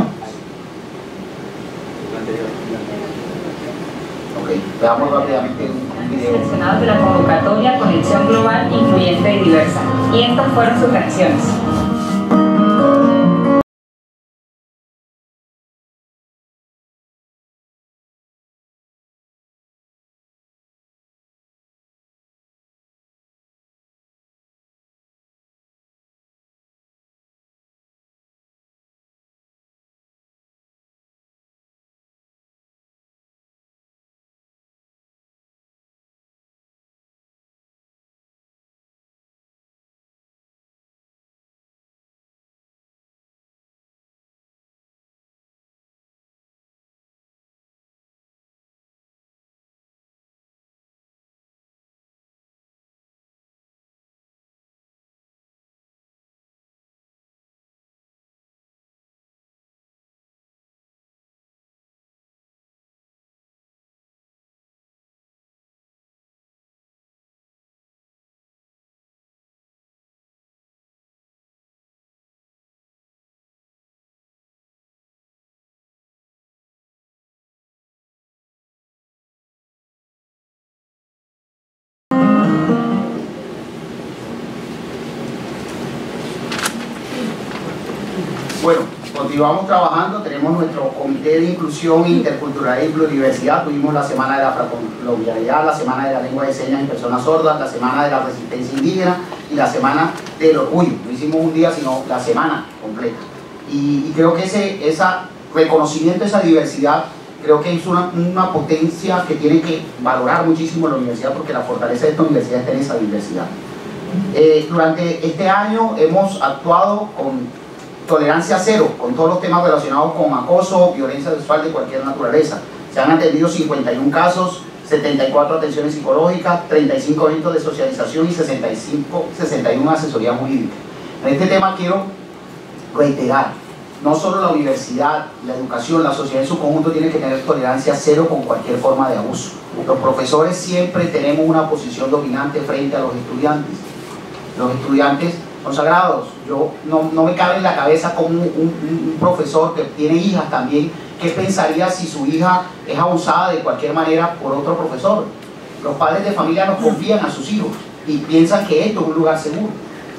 Ok, veamos rápidamente un video. Seleccionados de la convocatoria Conexión Global, Incluyente y Diversa. Y estas fueron sus canciones. continuamos trabajando, tenemos nuestro comité de inclusión, interculturalidad y pluriversidad, tuvimos la semana de la afrocolombianidad, la semana de la lengua de señas en personas sordas, la semana de la resistencia indígena y la semana del orgullo. No hicimos un día, sino la semana completa. Y, y creo que ese esa reconocimiento de esa diversidad, creo que es una, una potencia que tiene que valorar muchísimo la universidad, porque la fortaleza de esta universidad está en esa diversidad. Eh, durante este año hemos actuado con tolerancia cero, con todos los temas relacionados con acoso, violencia sexual de cualquier naturaleza. Se han atendido cincuenta y un casos, setenta y cuatro atenciones psicológicas, treinta y cinco eventos de socialización y sesenta y cinco, sesenta y una asesorías jurídicas. En este tema quiero reiterar, no solo la universidad, la educación, la sociedad en su conjunto tiene que tener tolerancia cero con cualquier forma de abuso. Los profesores siempre tenemos una posición dominante frente a los estudiantes. Los estudiantes son sagrados. Yo no, no me cabe en la cabeza como un, un, un profesor que tiene hijas también, ¿qué pensaría si su hija es abusada de cualquier manera por otro profesor? Los padres de familia nos confían a sus hijos y piensan que esto es un lugar seguro.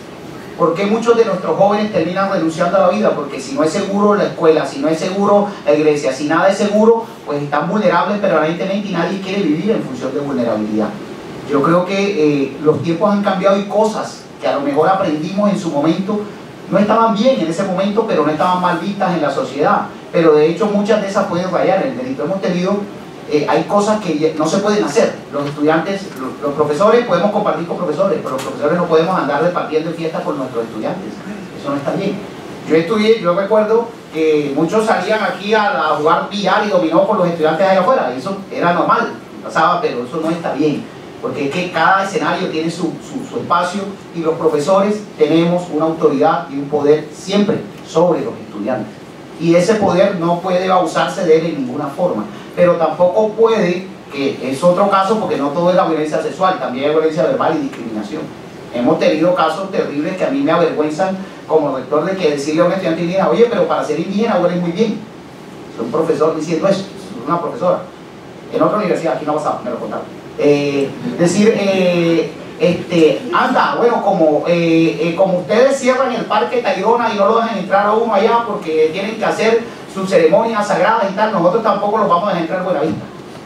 ¿Por qué muchos de nuestros jóvenes terminan renunciando a la vida? Porque si no es seguro la escuela, si no es seguro la iglesia, si nada es seguro, pues están vulnerables permanentemente y nadie quiere vivir en función de vulnerabilidad. Yo creo que eh, los tiempos han cambiado y cosas que a lo mejor aprendimos en su momento no estaban bien en ese momento, pero no estaban mal vistas en la sociedad. Pero de hecho muchas de esas pueden rayar el delito. Hemos tenido, eh, hay cosas que no se pueden hacer. Los estudiantes, los, los profesores podemos compartir con profesores, pero los profesores no podemos andar repartiendo fiestas con nuestros estudiantes. Eso no está bien. Yo estudié, yo recuerdo que muchos salían aquí a, a jugar billar y dominó con los estudiantes allá afuera. Y eso era normal, pasaba, pero eso no está bien. Porque es que cada escenario tiene su, su, su espacio y los profesores tenemos una autoridad y un poder siempre sobre los estudiantes. Y ese poder no puede abusarse de él en ninguna forma. Pero tampoco puede, que es otro caso, porque no todo es la violencia sexual, también hay violencia verbal y discriminación. Hemos tenido casos terribles que a mí me avergüenzan como rector de que decirle a un estudiante indígena, oye, pero para ser indígena hueles muy bien. Es un profesor diciendo eso, es una profesora. En otra universidad, aquí no ha pasado, me lo contaron. Eh, decir, eh, este, anda, bueno, como, eh, eh, como ustedes cierran el Parque Tayrona y no lo dejan entrar a uno allá porque tienen que hacer sus ceremonias sagradas y tal, nosotros tampoco los vamos a dejar entrar en Buenavista.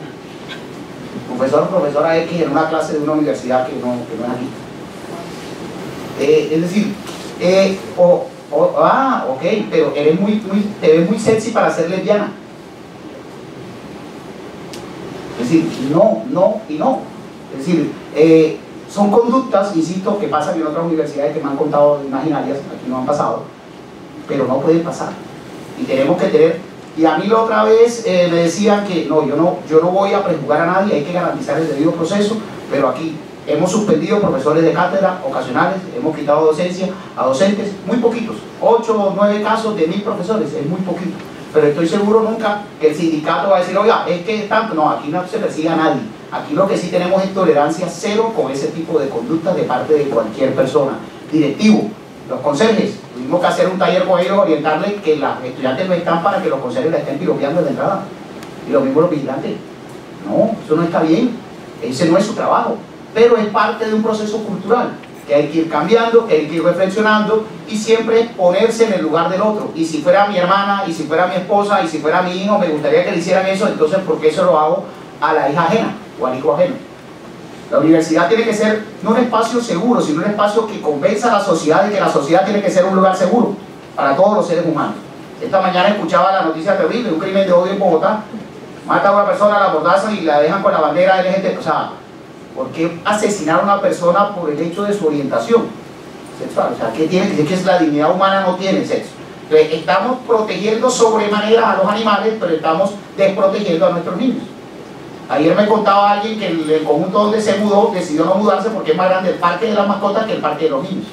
Profesor o profesora X en una clase de una universidad que no, que no es aquí. Eh, es decir, eh, o, o, ah, ok, pero eres muy, muy, te ves muy sexy para ser lesbiana. Es decir, no, no y no. Es decir, eh, son conductas, insisto, que pasan en otras universidades que me han contado imaginarias, aquí no han pasado, pero no pueden pasar. Y tenemos que tener, y a mí la otra vez eh, me decían que no yo, no, yo no voy a prejuzgar a nadie, hay que garantizar el debido proceso, pero aquí hemos suspendido profesores de cátedra ocasionales, hemos quitado docencia a docentes, muy poquitos, ocho o nueve casos de mil profesores, es muy poquito. Pero estoy seguro nunca que el sindicato va a decir, oiga, es que tanto, no, aquí no se persigue a nadie. Aquí lo que sí tenemos es tolerancia cero con ese tipo de conductas de parte de cualquier persona. Directivo, los conserjes, tuvimos que hacer un taller con ellos, orientarles que los estudiantes no están para que los conserjes la estén piropeando de entrada. Y lo mismo los vigilantes. No, eso no está bien, ese no es su trabajo. Pero es parte de un proceso cultural, que hay que ir cambiando, que hay que ir reflexionando y siempre ponerse en el lugar del otro. Y si fuera mi hermana, y si fuera mi esposa, y si fuera mi hijo, me gustaría que le hicieran eso, entonces ¿por qué eso lo hago a la hija ajena o al hijo ajeno? La universidad tiene que ser no un espacio seguro, sino un espacio que convenza a la sociedad de que la sociedad tiene que ser un lugar seguro para todos los seres humanos. Esta mañana escuchaba la noticia terrible, un crimen de odio en Bogotá. Mata a una persona, la amordazan y la dejan con la bandera L G B T. O sea, ¿por qué asesinar a una persona por el hecho de su orientación sexual? O sea, ¿qué tiene que decir? Que es la dignidad humana no tiene sexo. Entonces, estamos protegiendo sobremanera a los animales, pero estamos desprotegiendo a nuestros niños. Ayer me contaba alguien que el, el conjunto donde se mudó decidió no mudarse porque es más grande el parque de las mascotas que el parque de los niños.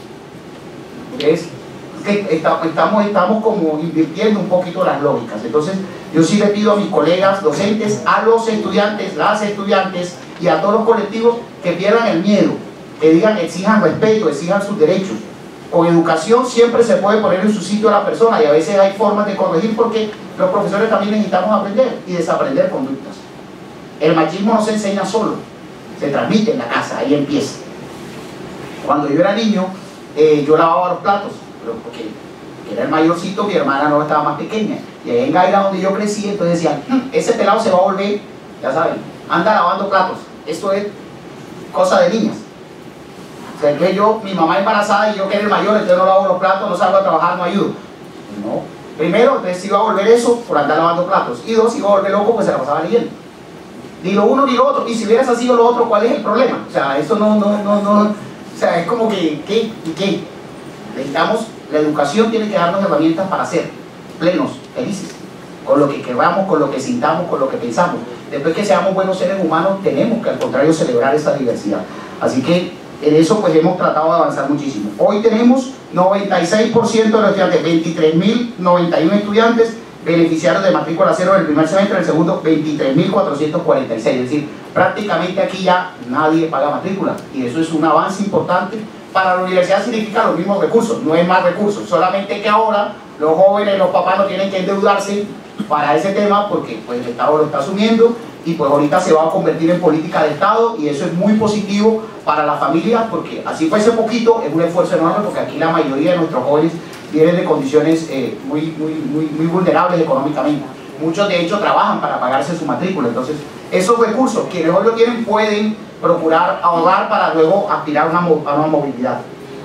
Es que estamos, estamos, estamos como invirtiendo un poquito las lógicas. Entonces, yo sí le pido a mis colegas docentes, a los estudiantes, las estudiantes y a todos los colectivos que pierdan el miedo, que digan, exijan respeto, exijan sus derechos. Con educación siempre se puede poner en su sitio a la persona y a veces hay formas de corregir porque los profesores también necesitamos aprender y desaprender conductas. El machismo no se enseña solo, se transmite en la casa, ahí empieza. Cuando yo era niño, eh, yo lavaba los platos, pero porque que era el mayorcito, mi hermana no estaba más pequeña. Y ahí en Gaira, donde yo crecí, entonces decían, hm, ese pelado se va a volver, ya saben, anda lavando platos. Esto es cosa de niñas. O sea, entonces yo, mi mamá embarazada y yo que era el mayor, entonces no lavo los platos, no salgo a trabajar, no ayudo. No. Primero, entonces iba a volver eso por andar lavando platos. Y dos, iba a volver loco, pues se la pasaba leyendo. Ni lo uno ni lo otro. Y si hubieras sido lo otro, ¿cuál es el problema? O sea, eso no, no, no, no. O sea, es como que, ¿qué? ¿Y qué? Necesitamos, la educación tiene que darnos herramientas para ser plenos, felices. Con lo que queramos, con lo que sintamos, con lo que pensamos. Después que seamos buenos seres humanos, tenemos que al contrario celebrar esa diversidad. Así que en eso pues hemos tratado de avanzar muchísimo. Hoy tenemos noventa y seis por ciento de los estudiantes, veintitrés mil noventa y uno estudiantes beneficiarios de matrícula cero en el primer semestre, en el segundo veintitrés mil cuatrocientos cuarenta y seis, es decir, prácticamente aquí ya nadie paga matrícula y eso es un avance importante. Para la universidad significa los mismos recursos, no es más recursos, solamente que ahora los jóvenes, los papás no tienen que endeudarse para ese tema porque pues, el Estado lo está asumiendo y pues ahorita se va a convertir en política de Estado y eso es muy positivo para la familia porque así fuese poquito, es un esfuerzo enorme porque aquí la mayoría de nuestros jóvenes vienen de condiciones eh, muy, muy, muy, muy vulnerables económicamente. Muchos de hecho trabajan para pagarse su matrícula, entonces esos recursos, quienes hoy lo tienen pueden procurar ahorrar para luego aspirar a una, a una movilidad.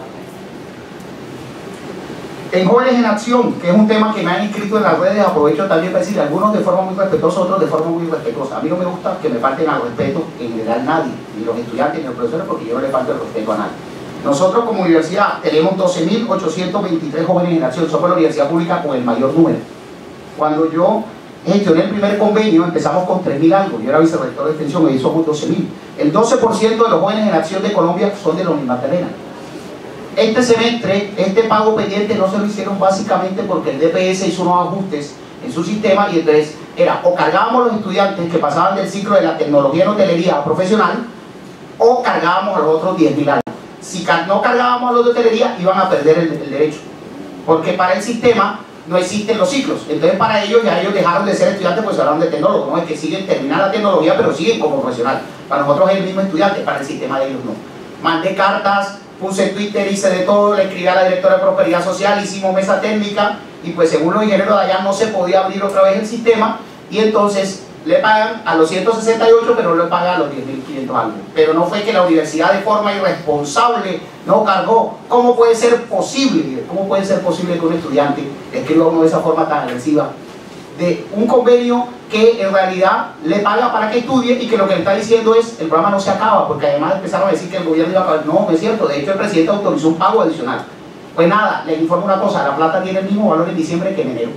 En Jóvenes en Acción, que es un tema que me han inscrito en las redes, aprovecho también para decir, algunos de forma muy respetuosa, otros de forma muy respetuosa. A mí no me gusta que me falten al respeto en general nadie, ni los estudiantes ni los profesores, porque yo no le falto el respeto a nadie. Nosotros como universidad tenemos doce mil ochocientos veintitrés jóvenes en acción, somos la universidad pública con el mayor número. Cuando yo gestioné el primer convenio empezamos con tres mil algo, yo era vicerrector de extensión, hoy somos doce mil. El doce por ciento de los jóvenes en acción de Colombia son de la Unidad Magdalena. Este semestre, este pago pendiente no se lo hicieron básicamente porque el D P S hizo unos ajustes en su sistema y entonces era o cargábamos los estudiantes que pasaban del ciclo de la tecnología en hotelería a profesional o cargábamos a los otros diez mil algo. Si no cargábamos a los de hotelería iban a perder el, el derecho porque para el sistema no existen los ciclos, entonces para ellos ya ellos dejaron de ser estudiantes pues hablaron de tecnólogos, no es que siguen terminando la tecnología pero siguen como profesional, para nosotros es el mismo estudiante, para el sistema de ellos no. Mandé cartas, puse Twitter, hice de todo, le escribí a la directora de Prosperidad Social, hicimos mesa técnica y pues según los ingenieros de allá no se podía abrir otra vez el sistema y entonces le pagan a los ciento sesenta y ocho pero no le pagan a los diez mil quinientos algo. Pero no fue que la universidad de forma irresponsable no cargó. ¿Cómo puede ser posible? ¿Cómo puede ser posible que un estudiante escriba uno de esa forma tan agresiva de un convenio que en realidad le paga para que estudie y que lo que le está diciendo es el programa no se acaba? Porque además empezaron a decir que el gobierno iba a pagar. No, no es cierto. De hecho el presidente autorizó un pago adicional. Pues nada, les informo una cosa, la plata tiene el mismo valor en diciembre que en enero.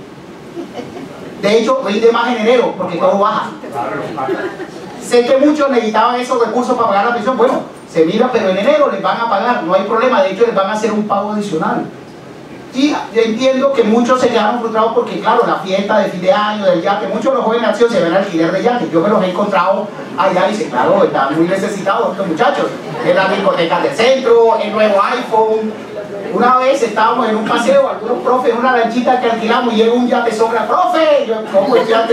De hecho, rinde más en enero porque todo baja. Sé que muchos necesitaban esos recursos para pagar la pensión. Bueno, se mira, pero en enero les van a pagar, no hay problema. De hecho, les van a hacer un pago adicional. Y yo entiendo que muchos se quedaron frustrados porque, claro, la fiesta de fin de año, del yate, muchos de los jóvenes de acción se ven al alquiler de yate. Yo me los he encontrado allá y dice, claro, están muy necesitados estos muchachos. En las discotecas del centro, el nuevo iPhone. Una vez estábamos en un paseo, algunos profes en una lanchita que alquilamos y llega un yate sobra, profe, yo como el yate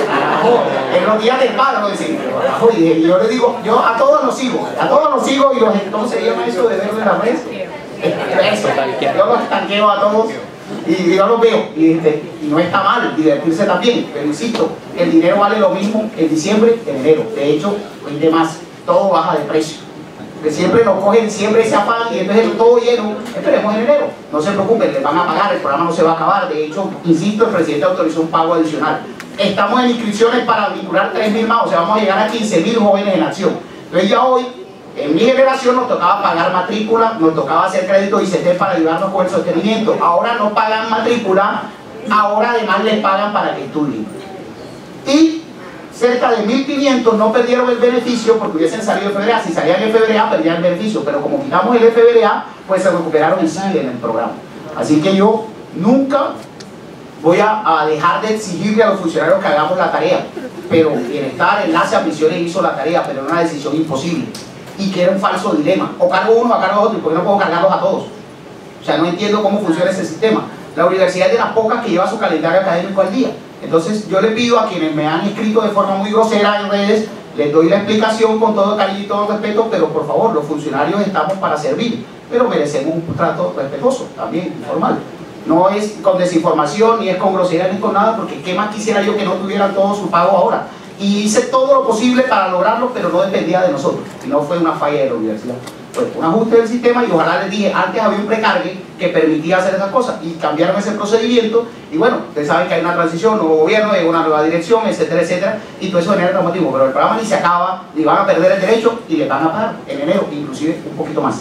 en los días del paro, y yo le digo, yo a todos los sigo, a todos los sigo y los entonces se llama eso de verlo en la red. Eso, yo los tanqueo a todos y yo los veo y, y no está mal divertirse también, pero insisto, el dinero vale lo mismo en diciembre que en enero. De hecho, rinde más, todo baja de precio. Que siempre nos cogen, siempre se apagan y entonces todo lleno. Esperemos en enero, no se preocupen, les van a pagar, el programa no se va a acabar. De hecho, insisto, el presidente autorizó un pago adicional. Estamos en inscripciones para vincular tres mil más, o sea, vamos a llegar a quince mil jóvenes en acción. Entonces ya hoy, en mi generación nos tocaba pagar matrícula, nos tocaba hacer crédito I C T para ayudarnos con el sostenimiento. Ahora no pagan matrícula, ahora además les pagan para que estudien. Y cerca de mil quinientos no perdieron el beneficio porque hubiesen salido F B A. Si salían F B A perdían el beneficio, pero como quitamos el F B A, pues se recuperaron y siguen en el programa. Así que yo nunca voy a, a dejar de exigirle a los funcionarios que hagamos la tarea, pero Bienestar, Enlace, Admisiones hizo la tarea, pero era una decisión imposible y que era un falso dilema, o cargo uno o cargo otro, y porque no puedo cargarlos a todos. O sea, no entiendo cómo funciona ese sistema. La universidad es de las pocas que lleva su calendario académico al día. Entonces yo le pido a quienes me han escrito de forma muy grosera en redes, les doy la explicación con todo cariño y todo respeto, pero por favor, los funcionarios estamos para servir, pero merecemos un trato respetuoso, también informal. No es con desinformación, ni es con grosería, ni con nada, porque qué más quisiera yo que no tuvieran todo su pago ahora. Y hice todo lo posible para lograrlo, pero no dependía de nosotros, sino fue una falla de la universidad. Fue un ajuste del sistema y ojalá les dije, antes había un precargue que permitía hacer esas cosas y cambiaron ese procedimiento y bueno, ustedes saben que hay una transición, nuevo gobierno, hay una nueva dirección, etcétera, etcétera, y todo eso genera traumatismo, pero el programa ni se acaba, ni van a perder el derecho y les van a pagar en enero, inclusive un poquito más.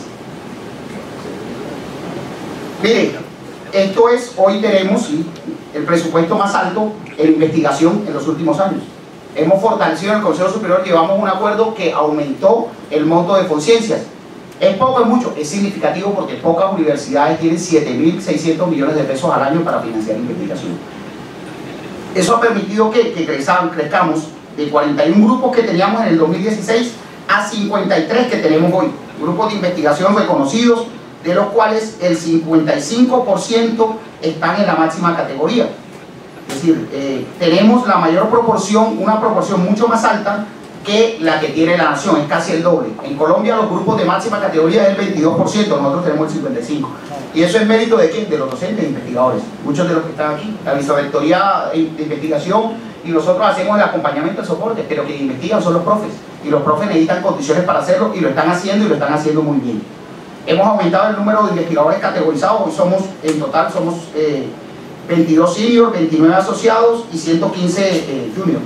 Miren, esto es, hoy tenemos ¿sí? el presupuesto más alto en investigación en los últimos años. Hemos fortalecido en el Consejo Superior, llevamos un acuerdo que aumentó el monto de Conciencias. Es poco, es mucho, es significativo porque pocas universidades tienen siete mil seiscientos millones de pesos al año para financiar investigación. Eso ha permitido que, que crezcan, crezcamos de cuarenta y un grupos que teníamos en el dos mil dieciséis a cincuenta y tres que tenemos hoy. Grupos de investigación reconocidos, de los cuales el cincuenta y cinco por ciento están en la máxima categoría. Es decir, eh, tenemos la mayor proporción, una proporción mucho más alta que la que tiene la nación, es casi el doble. En Colombia los grupos de máxima categoría es el veintidós por ciento, nosotros tenemos el cincuenta y cinco por ciento. Y eso es mérito de quién? De los docentes e investigadores, muchos de los que están aquí, la vicerrectoría de investigación, y nosotros hacemos el acompañamiento, el soporte, pero quienes investigan son los profes, y los profes necesitan condiciones para hacerlo, y lo están haciendo, y lo están haciendo muy bien. Hemos aumentado el número de investigadores categorizados, hoy somos, en total somos eh, veintidós senior, veintinueve asociados y ciento quince eh, junior.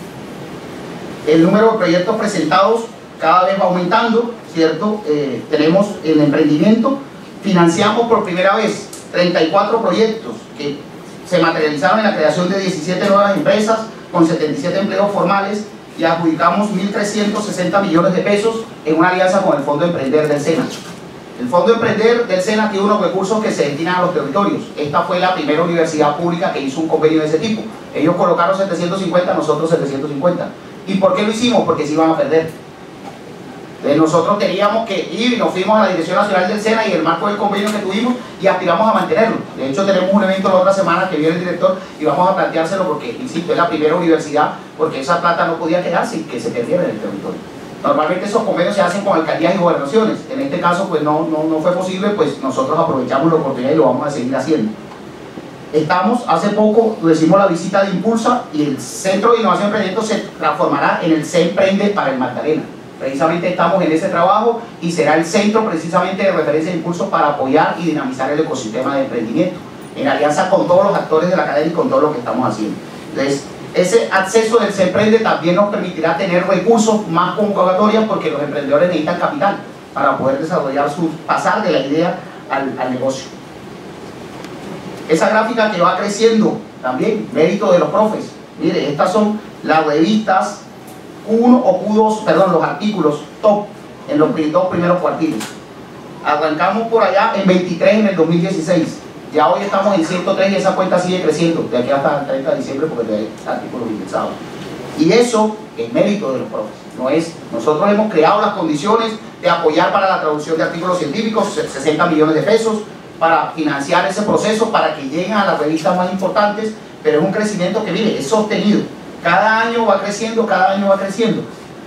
El número de proyectos presentados cada vez va aumentando, ¿cierto? Eh, tenemos el emprendimiento, financiamos por primera vez treinta y cuatro proyectos que se materializaron en la creación de diecisiete nuevas empresas con setenta y siete empleos formales y adjudicamos mil trescientos sesenta millones de pesos en una alianza con el Fondo Emprender del SENA. El Fondo Emprender del SENA tiene unos recursos que se destinan a los territorios. Esta fue la primera universidad pública que hizo un convenio de ese tipo. Ellos colocaron setecientos cincuenta, nosotros setecientos cincuenta. ¿Y por qué lo hicimos? Porque se iban a perder. Entonces nosotros teníamos que ir y nos fuimos a la Dirección Nacional del SENA y el marco del convenio que tuvimos y aspiramos a mantenerlo. De hecho tenemos un evento la otra semana que viene el director y vamos a planteárselo porque, insisto, es la primera universidad, porque esa plata no podía quedarse y que se perdiera en el territorio. Normalmente esos convenios se hacen con alcaldías y gobernaciones. En este caso pues no, no, no fue posible, pues nosotros aprovechamos la oportunidad y lo vamos a seguir haciendo. Estamos, hace poco recibimos la visita de Impulsa y el Centro de Innovación y Emprendimiento se transformará en el C Emprende para el Magdalena. Precisamente estamos en ese trabajo y será el centro precisamente de referencia de impulso para apoyar y dinamizar el ecosistema de emprendimiento, en alianza con todos los actores de la cadena y con todo lo que estamos haciendo. Entonces, ese acceso del C Emprende también nos permitirá tener recursos más convocatorias porque los emprendedores necesitan capital para poder desarrollar su, pasar de la idea al, al negocio. Esa gráfica que va creciendo también, mérito de los profes. Mire, estas son las revistas Q uno o Q dos, perdón, los artículos top en los dos primeros cuartiles. Arrancamos por allá en veintitrés en el dos mil dieciséis. Ya hoy estamos en ciento tres y esa cuenta sigue creciendo de aquí hasta el treinta de diciembre porque hay artículos indexados. Y eso es mérito de los profes. No es, nosotros hemos creado las condiciones de apoyar para la traducción de artículos científicos, sesenta millones de pesos, para financiar ese proceso, para que lleguen a las revistas más importantes, pero es un crecimiento que, mire, es sostenido. Cada año va creciendo, cada año va creciendo.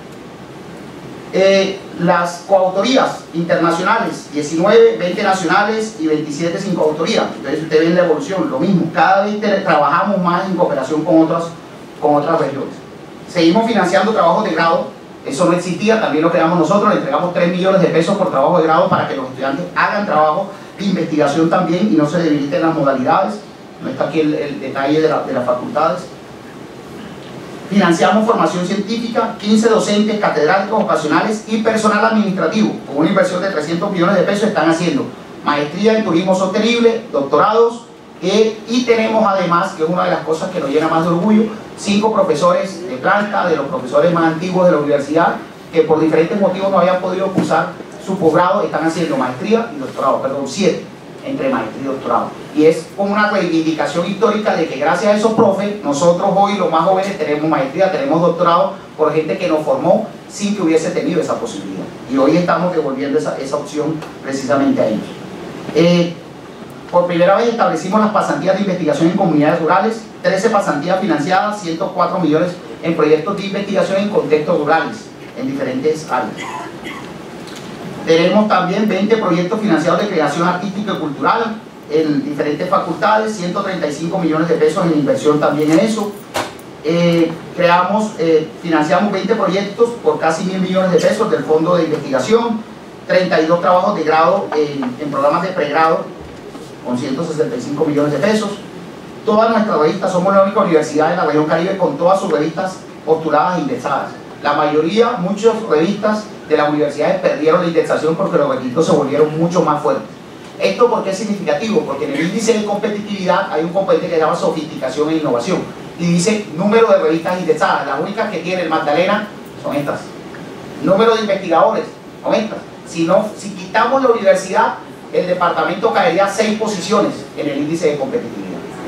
Eh, las coautorías internacionales, diecinueve, veinte nacionales y veintisiete sin coautoría. Entonces ustedes ven la evolución, lo mismo, cada vez trabajamos más en cooperación con otras, con otras regiones. Seguimos financiando trabajos de grado, eso no existía, también lo creamos nosotros, le entregamos tres millones de pesos por trabajo de grado para que los estudiantes hagan trabajo de investigación también y no se debiliten las modalidades. No está aquí el, el detalle de, la, de las facultades. Financiamos formación científica, quince docentes, catedráticos ocasionales y personal administrativo, con una inversión de trescientos millones de pesos están haciendo maestría en turismo sostenible, doctorados, eh, y tenemos además, que es una de las cosas que nos llena más de orgullo, cinco profesores de planta, de los profesores más antiguos de la universidad, que por diferentes motivos no habían podido cursar su posgrado, están haciendo maestría y doctorado, perdón, siete, entre maestría y doctorado. Y es como una reivindicación histórica de que gracias a esos profes, nosotros hoy los más jóvenes tenemos maestría, tenemos doctorado por gente que nos formó sin que hubiese tenido esa posibilidad. Y hoy estamos devolviendo esa, esa opción precisamente a ellos. Eh, por primera vez establecimos las pasantías de investigación en comunidades rurales, trece pasantías financiadas, ciento cuatro millones en proyectos de investigación en contextos rurales, en diferentes áreas. Tenemos también veinte proyectos financiados de creación artística y cultural, en diferentes facultades, ciento treinta y cinco millones de pesos en inversión también en eso. Eh, creamos, eh, financiamos veinte proyectos por casi mil millones de pesos del fondo de investigación, treinta y dos trabajos de grado en, en programas de pregrado con ciento sesenta y cinco millones de pesos. Todas nuestras revistas, somos la única universidad en la región Caribe con todas sus revistas postuladas e indexadas. La mayoría, muchas revistas de las universidades perdieron la indexación porque los requisitos se volvieron mucho más fuertes. ¿Esto por qué es significativo? Porque en el índice de competitividad hay un componente que se llama sofisticación e innovación y dice número de revistas indexadas. Las únicas que tiene el Magdalena son estas. Número de investigadores son estas. Si, no, si quitamos la universidad, el departamento caería seis posiciones en el índice de competitividad.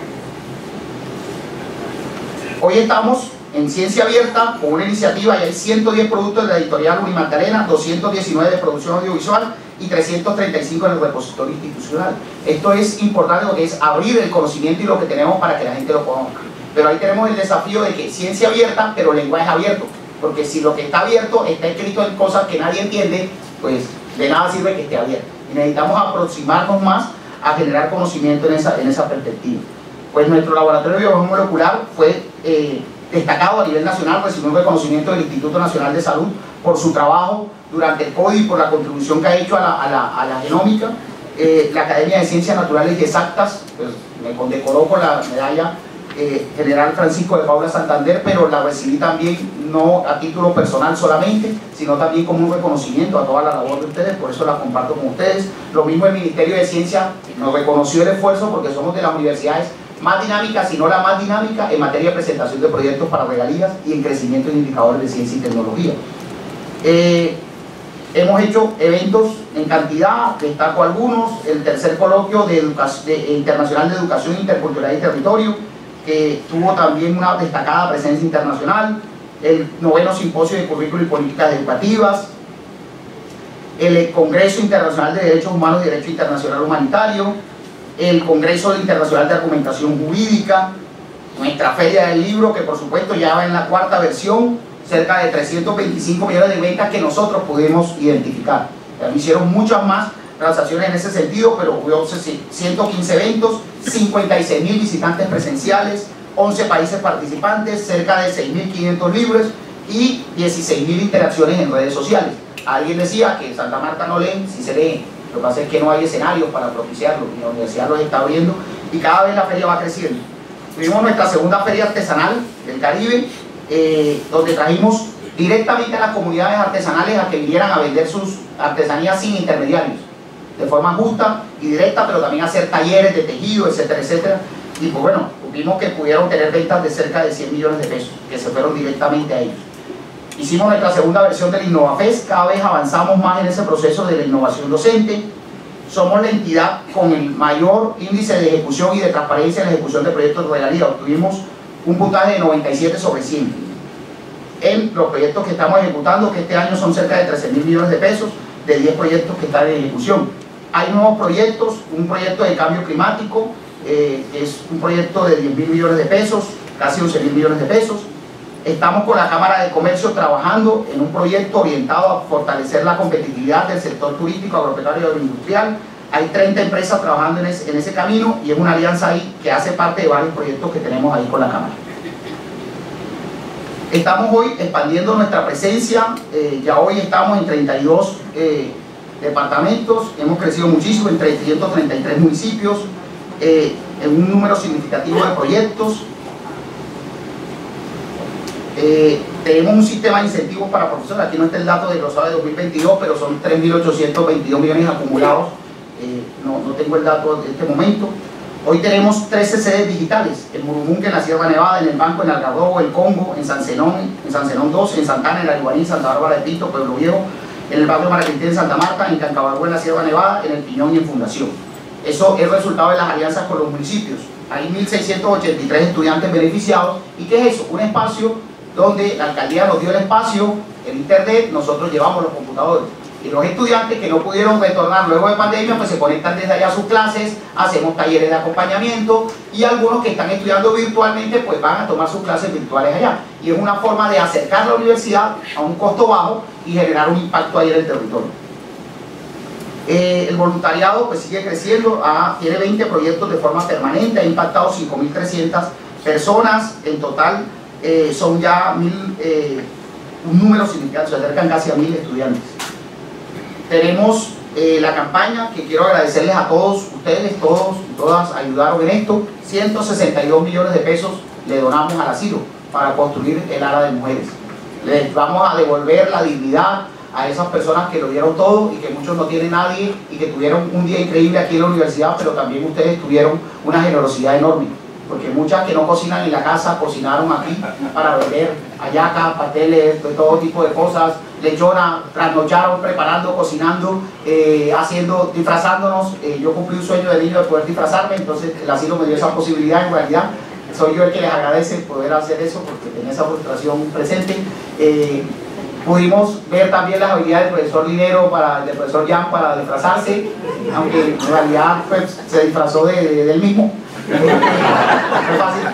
Hoy estamos en Ciencia Abierta con una iniciativa y hay ciento diez productos de la editorial Unimagdalena, doscientos diecinueve de producción audiovisual y trescientos treinta y cinco en el repositorio institucional. Esto es importante porque es abrir el conocimiento y lo que tenemos para que la gente lo conozca. Pero ahí tenemos el desafío de que ciencia abierta, pero lenguaje abierto. Porque si lo que está abierto está escrito en cosas que nadie entiende, pues de nada sirve que esté abierto. Y necesitamos aproximarnos más a generar conocimiento en esa, en esa perspectiva. Pues nuestro laboratorio de biología molecular fue eh, destacado a nivel nacional, recibió un reconocimiento del Instituto Nacional de Salud por su trabajo durante el COVID y por la contribución que ha hecho a la, a la, a la genómica. Eh, la Academia de Ciencias Naturales y Exactas pues, me condecoró con la medalla eh, General Francisco de Paula Santander, pero la recibí también no a título personal solamente, sino también como un reconocimiento a toda la labor de ustedes, por eso la comparto con ustedes. Lo mismo el Ministerio de Ciencia nos reconoció el esfuerzo porque somos de las universidades más dinámica, si no la más dinámica, en materia de presentación de proyectos para regalías y en crecimiento de indicadores de ciencia y tecnología. Eh, hemos hecho eventos en cantidad, destaco algunos: el tercer coloquio de de, internacional de educación, interculturalidad y territorio, que tuvo también una destacada presencia internacional, el noveno simposio de currículo y políticas educativas, el Congreso Internacional de Derechos Humanos y Derecho Internacional Humanitario, el Congreso Internacional de Argumentación Jurídica, nuestra Feria del Libro, que por supuesto ya va en la cuarta versión, cerca de trescientos veinticinco millones de ventas que nosotros pudimos identificar. Ya hicieron muchas más transacciones en ese sentido, pero hubo ciento quince eventos, cincuenta y seis mil visitantes presenciales, once países participantes, cerca de seis mil quinientos libros y dieciséis mil interacciones en redes sociales. Alguien decía que en Santa Marta no leen, sí se leen. Lo que pasa es que no hay escenarios para propiciarlo, y la universidad los está abriendo y cada vez la feria va creciendo. Tuvimos nuestra segunda feria artesanal del Caribe, eh, donde trajimos directamente a las comunidades artesanales a que vinieran a vender sus artesanías sin intermediarios, de forma justa y directa, pero también hacer talleres de tejido, etcétera, etcétera. Y pues bueno, vimos que pudieron tener ventas de cerca de cien millones de pesos, que se fueron directamente a ellos. Hicimos nuestra segunda versión del InnovaFest, cada vez avanzamos más en ese proceso de la innovación docente. Somos la entidad con el mayor índice de ejecución y de transparencia en la ejecución de proyectos de regalía. Obtuvimos un puntaje de noventa y siete sobre cien en los proyectos que estamos ejecutando, que este año son cerca de trece mil millones de pesos, de diez proyectos que están en ejecución. Hay nuevos proyectos, un proyecto de cambio climático, eh, que es un proyecto de diez mil millones de pesos, casi once mil millones de pesos. Estamos con la Cámara de Comercio trabajando en un proyecto orientado a fortalecer la competitividad del sector turístico, agropecuario y agroindustrial. Hay treinta empresas trabajando en ese, en ese camino y es una alianza ahí que hace parte de varios proyectos que tenemos ahí con la Cámara. Estamos hoy expandiendo nuestra presencia, eh, ya hoy estamos en treinta y dos eh, departamentos, hemos crecido muchísimo en trescientos treinta y tres municipios, eh, en un número significativo de proyectos. Eh, tenemos un sistema de incentivos para profesores. Aquí no está el dato de los de dos mil veintidós, pero son tres mil ochocientos veintidós millones acumulados. Eh, no, no tengo el dato de este momento. Hoy tenemos trece sedes digitales: en Murumunque, en la Sierra Nevada, en el Banco, en Algarrobo, el Congo, en San Zenón, en San Zenón dos, en Santana, en la Iguaní, Santa Bárbara de Pinto, Pueblo Viejo, en el barrio Maraquitén, en Santa Marta, en Cancabarú, en la Sierra Nevada, en el Piñón y en Fundación. Eso es resultado de las alianzas con los municipios. Hay mil seiscientos ochenta y tres estudiantes beneficiados. ¿Y qué es eso? Un espacio donde la alcaldía nos dio el espacio, el internet, nosotros llevamos los computadores. Y los estudiantes que no pudieron retornar luego de pandemia, pues se conectan desde allá a sus clases, hacemos talleres de acompañamiento y algunos que están estudiando virtualmente, pues van a tomar sus clases virtuales allá. Y es una forma de acercar la universidad a un costo bajo y generar un impacto ahí en el territorio. Eh, el voluntariado pues sigue creciendo, ah, tiene veinte proyectos de forma permanente, ha impactado cinco mil trescientas personas, en total eh, son ya mil, eh, un número significativo, se acercan casi a mil estudiantes. Tenemos eh, la campaña que quiero agradecerles a todos ustedes, todos y todas ayudaron en esto, ciento sesenta y dos millones de pesos le donamos al asilo para construir el ala de mujeres. Les vamos a devolver la dignidad a esas personas que lo dieron todo y que muchos no tienen nadie y que tuvieron un día increíble aquí en la universidad, pero también ustedes tuvieron una generosidad enorme, porque muchas que no cocinan en la casa cocinaron aquí para vender hallacas, pasteles, de todo tipo de cosas, lechona, trasnocharon preparando, cocinando, eh, haciendo, disfrazándonos. Eh, yo cumplí un sueño de niño de poder disfrazarme, entonces el asilo me dio esa posibilidad. En realidad soy yo el que les agradece poder hacer eso, porque tenía esa frustración presente. Eh, Pudimos ver también las habilidades del profesor Linero, para, del profesor Jan para disfrazarse, aunque en realidad pues, se disfrazó de, de, de él mismo. Fue fácil.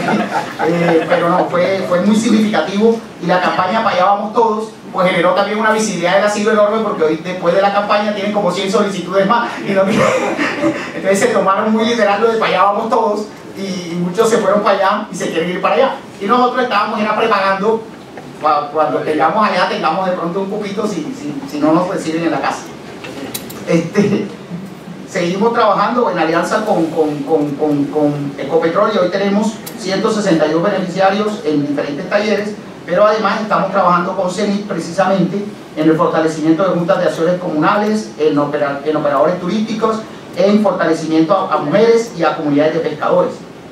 eh, pero no, fue, fue muy significativo, y la campaña para allá vamos todos pues generó también una visibilidad del asilo enorme, porque hoy después de la campaña tienen como cien solicitudes más, y no, entonces se tomaron muy literal lo de para allá vamos todos, y muchos se fueron para allá y se quieren ir para allá, y nosotros estábamos era prepagando cuando tengamos allá, tengamos de pronto un poquito, si, si, si no nos reciben en la casa. Este, seguimos trabajando en alianza con, con, con, con, con Ecopetrol, y hoy tenemos ciento sesenta y dos beneficiarios en diferentes talleres, pero además estamos trabajando con CENIT precisamente en el fortalecimiento de juntas de acciones comunales, en, opera, en operadores turísticos, en fortalecimiento a, a mujeres y a comunidades de pescadores.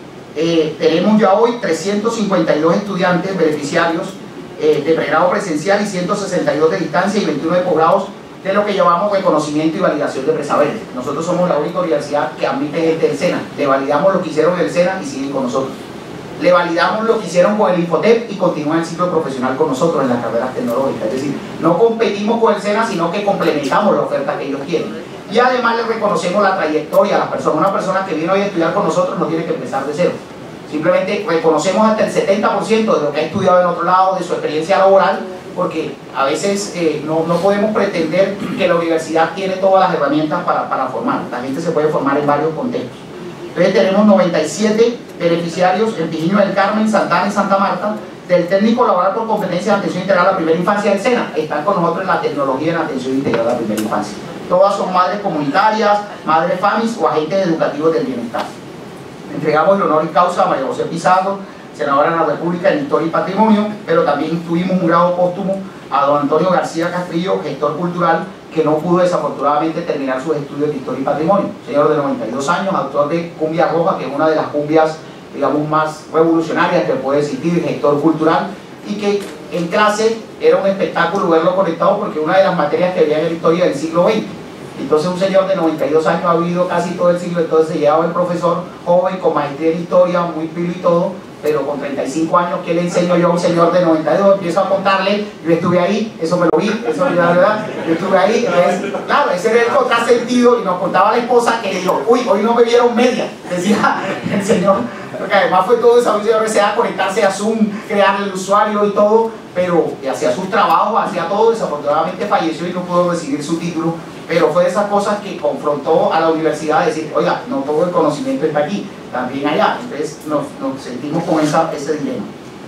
Eh, tenemos ya hoy trescientos cincuenta y dos estudiantes beneficiarios de pregrado presencial y ciento sesenta y dos de distancia y veintiuno de posgrados, de lo que llamamos reconocimiento y validación de presaberes. Nosotros somos la única universidad que admite gente del SENA. Le validamos lo que hicieron en el SENA y siguen con nosotros. Le validamos lo que hicieron con el Infotep y continúan el ciclo profesional con nosotros en las carreras tecnológicas. Es decir, no competimos con el SENA, sino que complementamos la oferta que ellos quieren. Y además les reconocemos la trayectoria a las personas. Una persona que viene hoy a estudiar con nosotros no tiene que empezar de cero. Simplemente reconocemos hasta el setenta por ciento de lo que ha estudiado en otro lado, de su experiencia laboral, porque a veces eh, no, no podemos pretender que la universidad tiene todas las herramientas para, para formar. La gente se puede formar en varios contextos. Entonces tenemos noventa y siete beneficiarios en Pijiño del Carmen, Santana y Santa Marta, del técnico laboral por competencia de atención integral a la primera infancia del SENA. Están con nosotros en la tecnología en atención integral a la primera infancia. Todas son madres comunitarias, madres FAMIS o agentes educativos del bienestar. Entregamos el honor y causa a María José Pizarro, senadora de la República en Historia y Patrimonio, pero también tuvimos un grado póstumo a don Antonio García Castrillo, gestor cultural, que no pudo desafortunadamente terminar sus estudios de Historia y Patrimonio. Señor de noventa y dos años, autor de Cumbia Roja, que es una de las cumbias, digamos, más revolucionarias que puede existir, gestor cultural, y que en clase era un espectáculo verlo conectado, porque una de las materias que había en la historia del siglo veinte. Entonces un señor de noventa y dos años ha vivido casi todo el siglo, entonces se llevaba el profesor joven con maestría en historia, muy pilo y todo, pero con treinta y cinco años, ¿qué le enseño yo a un señor de noventa y dos? Empiezo a contarle, yo estuve ahí, eso me lo vi, eso es la verdad, yo estuve ahí, entonces, claro, ese era el contrasentido, y nos contaba la esposa que dijo, uy, hoy no bebieron media, decía el señor, porque además fue todo ese señor que a conectarse a Zoom, crear el usuario y todo, pero hacía sus trabajos, hacía todo, desafortunadamente falleció y no pudo recibir su título, pero fue de esas cosas que confrontó a la universidad a decir, oiga, no todo el conocimiento está aquí, también allá. Entonces nos, nos sentimos con esa, ese dilema.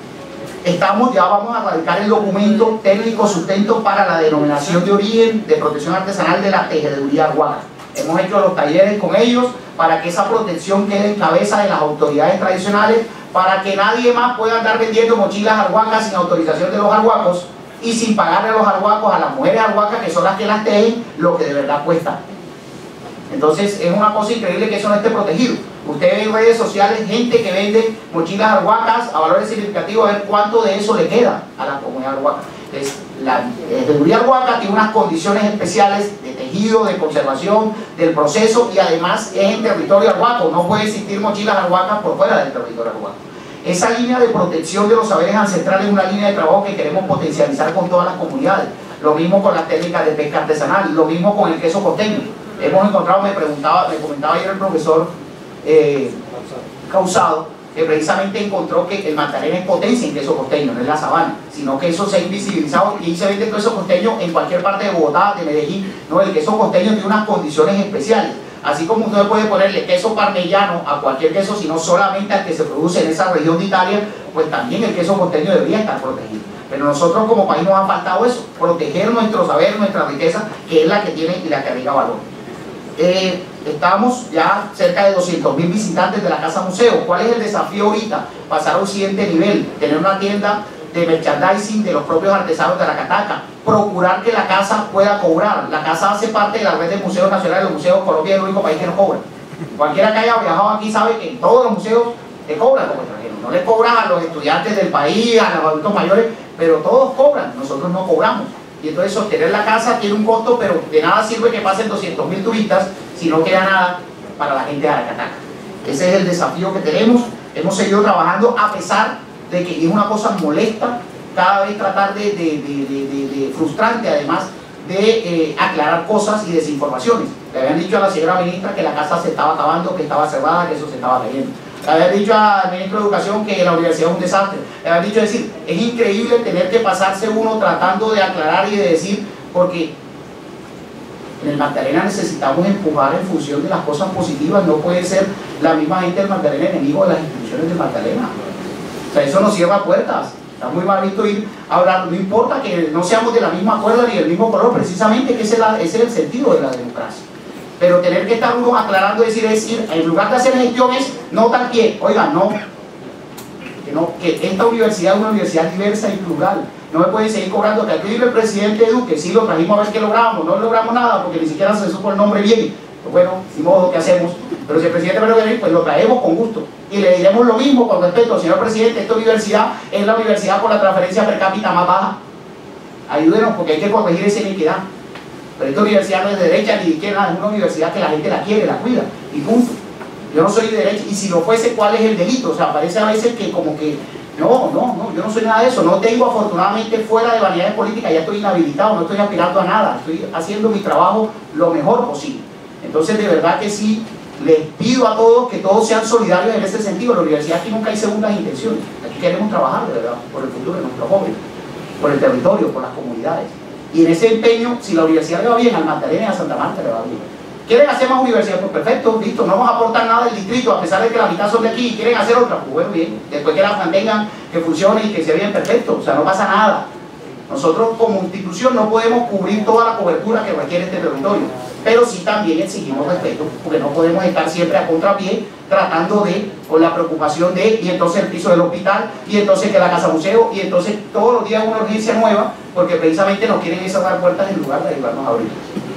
Estamos, ya vamos a radicar el documento técnico sustento para la denominación de origen de protección artesanal de la tejeduría Arhuaca. Hemos hecho los talleres con ellos para que esa protección quede en cabeza de las autoridades tradicionales, para que nadie más pueda andar vendiendo mochilas arhuacas sin autorización de los arhuacos y sin pagarle a los arhuacos, a las mujeres arhuacas, que son las que las tejen, lo que de verdad cuesta. Entonces es una cosa increíble que eso no esté protegido. Usted ve en redes sociales gente que vende mochilas arhuacas a valores significativos, a ver cuánto de eso le queda a la comunidad arhuaca. Entonces la tejeduría arhuaca tiene unas condiciones especiales de tejido, de conservación, del proceso, y además es en territorio arhuaco, no puede existir mochilas arhuacas por fuera del territorio arhuaco. Esa línea de protección de los saberes ancestrales es una línea de trabajo que queremos potencializar con todas las comunidades. Lo mismo con las técnicas de pesca artesanal, lo mismo con el queso costeño. Hemos encontrado, me preguntaba, me comentaba ayer el profesor eh, Causado, que precisamente encontró que el Magdalena es potencia en queso costeño, no es la sabana, sino que eso se ha invisibilizado y se vende queso costeño en cualquier parte de Bogotá, de Medellín. No, el queso costeño tiene unas condiciones especiales. Así como usted puede ponerle queso parmellano a cualquier queso, sino solamente al que se produce en esa región de Italia, pues también el queso costeño debería estar protegido. Pero nosotros como país nos ha faltado eso, proteger nuestro saber, nuestra riqueza, que es la que tiene y la que agrega valor. Eh, estamos ya cerca de doscientos mil visitantes de la Casa Museo. ¿Cuál es el desafío ahorita? Pasar a un siguiente nivel, tener una tienda de merchandising de los propios artesanos de la Cataca, procurar que la casa pueda cobrar. La casa hace parte de la red de museos nacionales. Los museos, Colombia es el único país que no cobra. Cualquiera que haya viajado aquí sabe que en todos los museos te cobran como extranjeros. No le cobran a los estudiantes del país, a los adultos mayores, pero todos cobran, nosotros no cobramos. Y entonces sostener la casa tiene un costo, pero de nada sirve que pasen doscientos mil turistas si no queda nada para la gente de la Cataca. Ese es el desafío que tenemos. Hemos seguido trabajando a pesar de que es una cosa molesta cada vez tratar de, de, de, de, de, de frustrante además de eh, aclarar cosas y desinformaciones. Le habían dicho a la señora ministra que la casa se estaba acabando, que estaba cerrada, que eso se estaba cayendo. Le habían dicho al ministro de Educación que la universidad es un desastre. Le habían dicho, decir, es increíble tener que pasarse uno tratando de aclarar y de decir, porque en el Magdalena necesitamos empujar en función de las cosas positivas. No puede ser la misma gente del Magdalena enemigo de las instituciones del Magdalena. O sea, eso nos cierra puertas. Está muy mal visto ir a hablar. No importa que no seamos de la misma cuerda ni del mismo color, precisamente que ese es, la, ese es el sentido de la democracia. Pero tener que estar uno aclarando, decir, es decir, en lugar de hacer gestiones, no tal pie, oiga, no. Que, no, que esta universidad es una universidad diversa y plural. No me pueden seguir cobrando que aquí vive el presidente Duque, sí lo trajimos a ver qué logramos, no logramos nada porque ni siquiera se supo el nombre bien. Pues bueno, ni modo, ¿qué hacemos? Pero si el presidente me lo viene, pues lo traemos con gusto. Y le diremos lo mismo con respeto, señor presidente, esta universidad es la universidad con la transferencia per cápita más baja. Ayúdenos porque hay que corregir esa iniquidad. Pero esta universidad no es de derecha ni de izquierda, es una universidad que la gente la quiere, la cuida, y punto. Yo no soy de derecha, y si lo fuese, ¿cuál es el delito? O sea, parece a veces que como que, no, no, no, yo no soy nada de eso, no tengo afortunadamente fuera de vanidades políticas, ya estoy inhabilitado, no estoy aspirando a nada, estoy haciendo mi trabajo lo mejor posible. Entonces, de verdad que sí, les pido a todos que todos sean solidarios en ese sentido. La universidad aquí nunca hay segundas intenciones, aquí queremos trabajar de verdad por el futuro de nuestros jóvenes, por el territorio, por las comunidades. Y en ese empeño, si la universidad le va bien, al Magdalena y a Santa Marta le va bien. ¿Quieren hacer más universidades? Pues perfecto, listo, no vamos a aportar nada del distrito, a pesar de que la mitad son de aquí, y quieren hacer otra, pues bueno, bien, después que las mantengan, que funcione y que sea bien, perfecto, o sea, no pasa nada. Nosotros como institución no podemos cubrir toda la cobertura que requiere este territorio, pero sí también exigimos respeto, porque no podemos estar siempre a contrapié tratando de, con la preocupación de, y entonces el piso del hospital, y entonces que la casa museo, y entonces todos los días una urgencia nueva, porque precisamente nos quieren cerrar puertas en lugar de ayudarnos a abrir.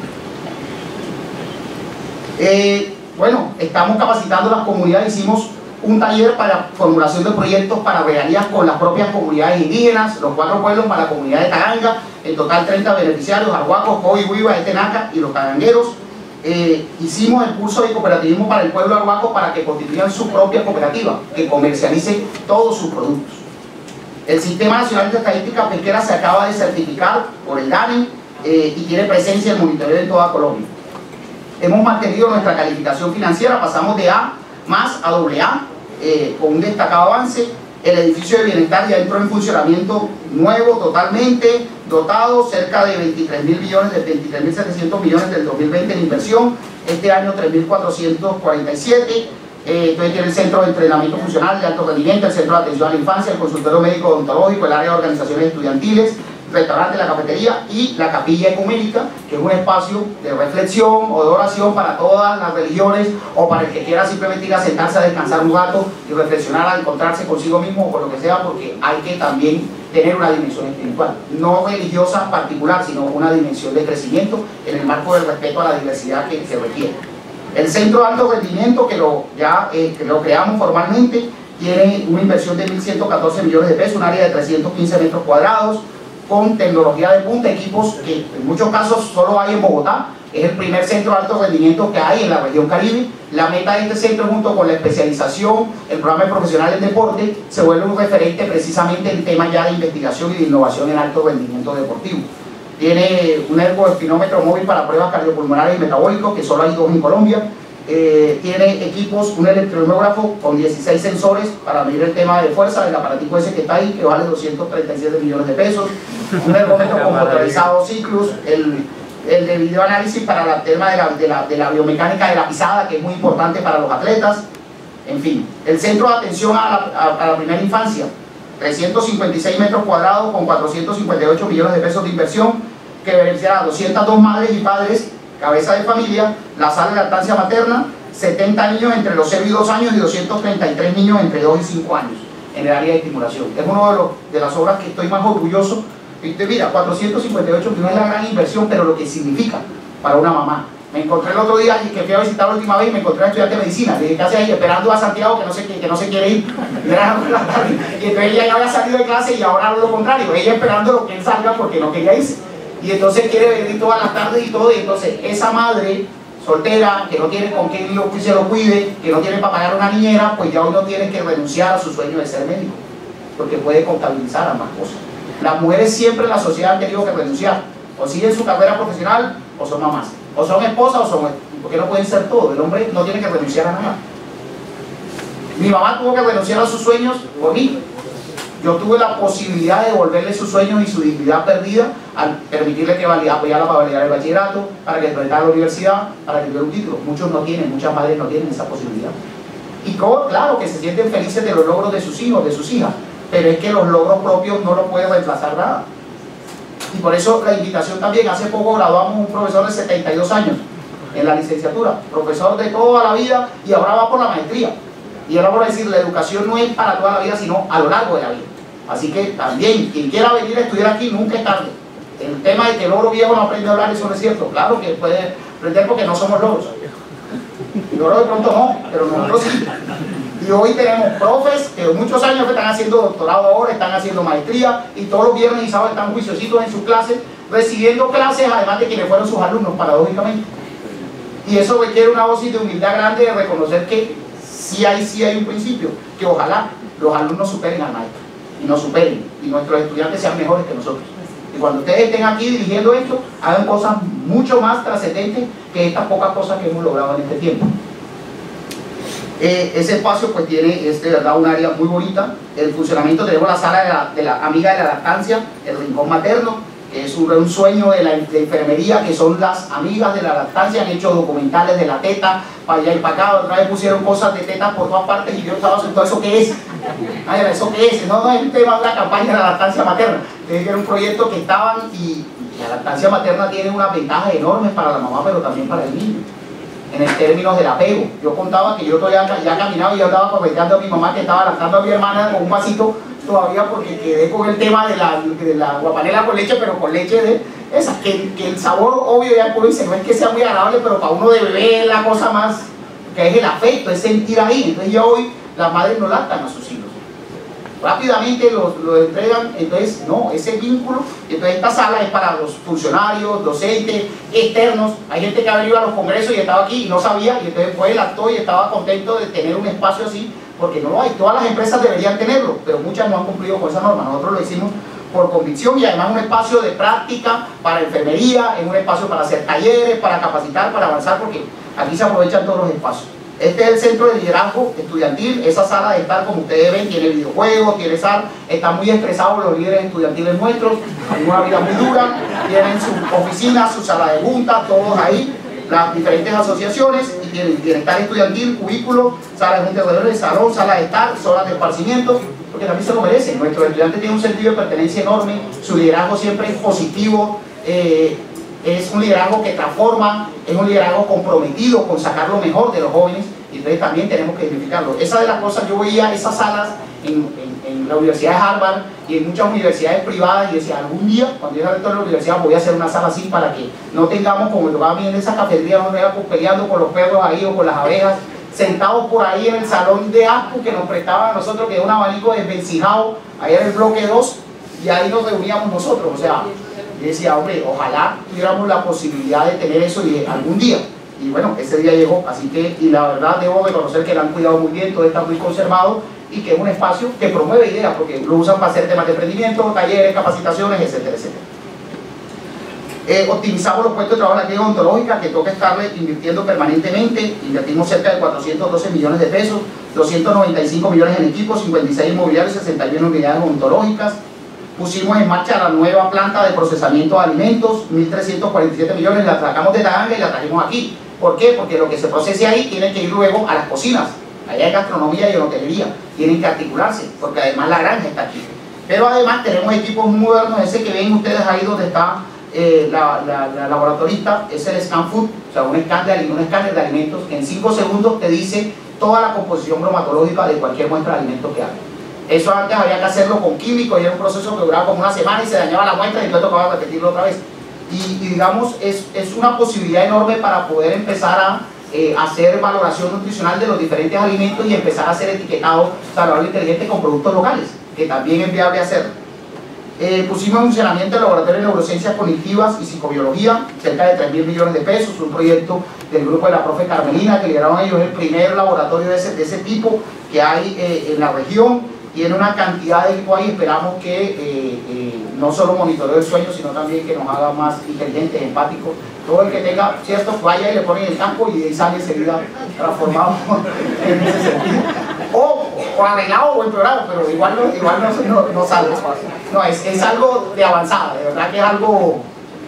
Eh, bueno, estamos capacitando a las comunidades, hicimos un taller para formulación de proyectos para regalías con las propias comunidades indígenas, los cuatro pueblos para la comunidad de Taganga, en total treinta beneficiarios, Arhuacos, Coy, Huiva, Etenaca y los tagangueros. Eh, hicimos el curso de cooperativismo para el pueblo arhuaco para que constituyan su propia cooperativa, que comercialice todos sus productos. El Sistema Nacional de Estadística Pesquera se acaba de certificar por el DANE eh, y tiene presencia en monitoreo en toda Colombia. Hemos mantenido nuestra calificación financiera, pasamos de A más a doble A, eh, con un destacado avance. El edificio de bienestar ya entró en funcionamiento nuevo, totalmente dotado, cerca de veintitrés mil millones, de veintitrés mil setecientos millones del dos mil veinte en inversión, este año tres mil cuatrocientos cuarenta y siete. Eh, entonces tiene el centro de entrenamiento funcional de alto rendimiento, el centro de atención a la infancia, el consultorio médico odontológico, el área de organizaciones estudiantiles, restaurante, la cafetería y la capilla ecuménica, que es un espacio de reflexión o de oración para todas las religiones o para el que quiera simplemente ir a sentarse a descansar un rato y reflexionar, a encontrarse consigo mismo o con lo que sea, porque hay que también tener una dimensión espiritual, no religiosa particular, sino una dimensión de crecimiento en el marco del respeto a la diversidad que se requiere. El centro de alto rendimiento, que lo, ya eh, que lo creamos formalmente, tiene una inversión de mil ciento catorce millones de pesos, un área de trescientos quince metros cuadrados, con tecnología de punta, equipos que en muchos casos solo hay en Bogotá. Es el primer centro de alto rendimiento que hay en la región Caribe. La meta de este centro, junto con la especialización, el programa de profesional en deporte, se vuelve un referente precisamente en temas ya de investigación y de innovación en alto rendimiento deportivo. Tiene un ergoespinómetro móvil para pruebas cardiopulmonares y metabólicos, que solo hay dos en Colombia. eh, tiene equipos, un electromiógrafo con dieciséis sensores para medir el tema de fuerza, el aparatico ese que está ahí, que vale doscientos treinta y siete millones de pesos, un ergómetro computarizado Cyclus, el, el de videoanálisis para el tema de la, de, la, de la biomecánica de la pisada, que es muy importante para los atletas, en fin, el centro de atención a la, a, a la primera infancia, trescientos cincuenta y seis metros cuadrados con cuatrocientos cincuenta y ocho millones de pesos de inversión, que beneficiará a doscientas dos madres y padres, cabeza de familia, la sala de lactancia materna, setenta niños entre los cero y dos años y doscientos treinta y tres niños entre dos y cinco años en el área de estimulación. Es una de, los, de las obras que estoy más orgulloso. Y usted mira, cuatrocientos cincuenta y ocho no es la gran inversión, pero lo que significa para una mamá. Me encontré el otro día y que fui a visitar la última vez y me encontré a un estudiante de medicina. Le dije, ¿qué hace ahí? Esperando a Santiago que no se, que no se quiere ir. Y entonces ella ya había salido de clase y ahora lo contrario. Ella esperando lo que él salga porque no quería irse. Y entonces quiere venir todas las tardes y todo. Y entonces esa madre soltera, que no tiene con quién lo, que se lo cuide, que no tiene para pagar una niñera, pues ya hoy no tiene que renunciar a su sueño de ser médico. Porque puede contabilizar ambas cosas. Las mujeres siempre en la sociedad han tenido que renunciar. O siguen su carrera profesional o son mamás. O son esposas o son... Porque no pueden ser todo. El hombre no tiene que renunciar a nada. Mi mamá tuvo que renunciar a sus sueños por mí. Yo tuve la posibilidad de devolverle sus sueños y su dignidad perdida al permitirle que apoyara para validar el bachillerato, para que entrara a la universidad, para que tuviera un título. Muchos no tienen, muchas madres no tienen esa posibilidad. Y claro que se sienten felices de los logros de sus hijos, de sus hijas, pero es que los logros propios no los puede reemplazar nada. Y por eso la invitación también, hace poco graduamos un profesor de setenta y dos años en la licenciatura, profesor de toda la vida y ahora va por la maestría. Y ahora por decir, la educación no es para toda la vida, sino a lo largo de la vida. Así que también, quien quiera venir a estudiar aquí, nunca es tarde. El tema de que el loro viejo no aprende a hablar, eso no es cierto. Claro que puede aprender porque no somos loros. El loro de pronto no, pero nosotros sí. Y hoy tenemos profes que muchos años que están haciendo doctorado ahora, están haciendo maestría, y todos los viernes y sábados están juiciositos en sus clases, recibiendo clases, además de quienes fueron sus alumnos, paradójicamente. Y eso requiere una dosis de humildad grande de reconocer que sí hay, sí hay un principio, que ojalá los alumnos superen al maestro, y nos superen, y nuestros estudiantes sean mejores que nosotros. Y cuando ustedes estén aquí dirigiendo esto, hagan cosas mucho más trascendentes que estas pocas cosas que hemos logrado en este tiempo. Eh, ese espacio pues tiene este, ¿verdad? Un área muy bonita. El funcionamiento, tenemos la sala de la, de la amiga de la lactancia, el rincón materno, que es un, un sueño de la de enfermería, que son las amigas de la lactancia, han hecho documentales de la teta, para allá y para acá, otra vez pusieron cosas de tetas por todas partes y yo estaba asustado, ¿eso qué es? Ay, ¿eso qué es? No, no es un tema de una campaña de la lactancia materna, era un proyecto que estaban y la lactancia materna tiene unas ventajas enormes para la mamá, pero también para el niño. En el términos del apego, yo contaba que yo todavía ya caminaba y yo estaba correteando a mi mamá que estaba lactando a mi hermana con un vasito todavía porque quedé con el tema de la, de la guapanela con leche, pero con leche de esa, que, que el sabor obvio ya uno dice, no es que sea muy agradable, pero para uno de bebé es la cosa más, que es el afecto, es sentir ahí. Entonces ya hoy las madres no lactan a sus hijos, rápidamente los, los entregan, entonces no, ese vínculo. Entonces esta sala es para los funcionarios, docentes, externos. Hay gente que ha venido a los congresos y estaba aquí y no sabía, y entonces fue el actor y estaba contento de tener un espacio así, porque no lo hay. Todas las empresas deberían tenerlo, pero muchas no han cumplido con esa norma. Nosotros lo hicimos por convicción, y además un espacio de práctica para enfermería, es un espacio para hacer talleres, para capacitar, para avanzar, porque aquí se aprovechan todos los espacios. Este es el centro de liderazgo estudiantil. Esa sala de estar, como ustedes ven, tiene videojuegos, tiene sal, están muy estresados los líderes estudiantiles nuestros, hay una vida muy dura, tienen su oficina, su sala de juntas, todos ahí, las diferentes asociaciones, y tienen bienestar estudiantil, cubículo, sala de juntas de reuniones, salón, sala de estar, zonas de esparcimiento, porque también se lo merecen. Nuestros estudiantes tienen un sentido de pertenencia enorme, su liderazgo siempre es positivo, eh, es un liderazgo que transforma, es un liderazgo comprometido con sacar lo mejor de los jóvenes, y entonces también tenemos que identificarlo. Esa de las cosas, yo veía esas salas en, en, en la Universidad de Harvard y en muchas universidades privadas, y decía, algún día, cuando yo sea rector de la universidad, voy a hacer una sala así para que no tengamos, como tocaba a mí en esa cafetería, no vea peleando con los perros ahí o con las abejas, sentados por ahí en el salón de ASPU que nos prestaban a nosotros, que es un abanico desvencijado, ahí en el bloque dos, y ahí nos reuníamos nosotros. O sea, y decía, hombre, ojalá tuviéramos la posibilidad de tener eso y algún día. Y bueno, ese día llegó, así que, y la verdad debo reconocer que lo han cuidado muy bien, todo está muy conservado, y que es un espacio que promueve ideas, porque lo usan para hacer temas de emprendimiento, talleres, capacitaciones, etcétera, etcétera. Eh, optimizamos los puestos de trabajo en la clínica odontológica, que toca estarle invirtiendo permanentemente. Invertimos cerca de cuatrocientos doce millones de pesos, doscientos noventa y cinco millones en equipos, cincuenta y seis inmobiliarios, sesenta y uno unidades odontológicas. Pusimos en marcha la nueva planta de procesamiento de alimentos, mil trescientos cuarenta y siete millones, la sacamos de Taganga y la trajimos aquí. ¿Por qué? Porque lo que se procese ahí tiene que ir luego a las cocinas. Allá hay gastronomía y hotelería, tienen que articularse, porque además la granja está aquí. Pero además tenemos equipos modernos, ese que ven ustedes ahí donde está eh, la, la, la laboratorista, es el Scan Food, o sea, un escáner, un escáner de alimentos que en cinco segundos te dice toda la composición bromatológica de cualquier muestra de alimentos que haga. Eso antes había que hacerlo con químicos y era un proceso que duraba como una semana y se dañaba la muestra y entonces tocaba repetirlo otra vez. Y, y digamos, es, es una posibilidad enorme para poder empezar a eh, hacer valoración nutricional de los diferentes alimentos y empezar a hacer etiquetado saludable inteligente con productos locales, que también es viable hacerlo. Eh, pusimos en funcionamiento el laboratorio de neurociencias cognitivas y psicobiología, cerca de tres mil millones de pesos, un proyecto del grupo de la profe Carmelina, que lideraron ellos, el primer laboratorio de ese, de ese tipo que hay eh, en la región. Tiene una cantidad de equipo ahí, esperamos que eh, eh, no solo monitoree el sueño, sino también que nos haga más inteligentes, empáticos. Todo el que tenga cierto, vaya y le pone en el campo y de ahí sale enseguida transformado en ese sentido. O, o arreglado o empeorado, pero igual no, igual no, no, no sale. No, es, es algo de avanzada, de verdad que es algo,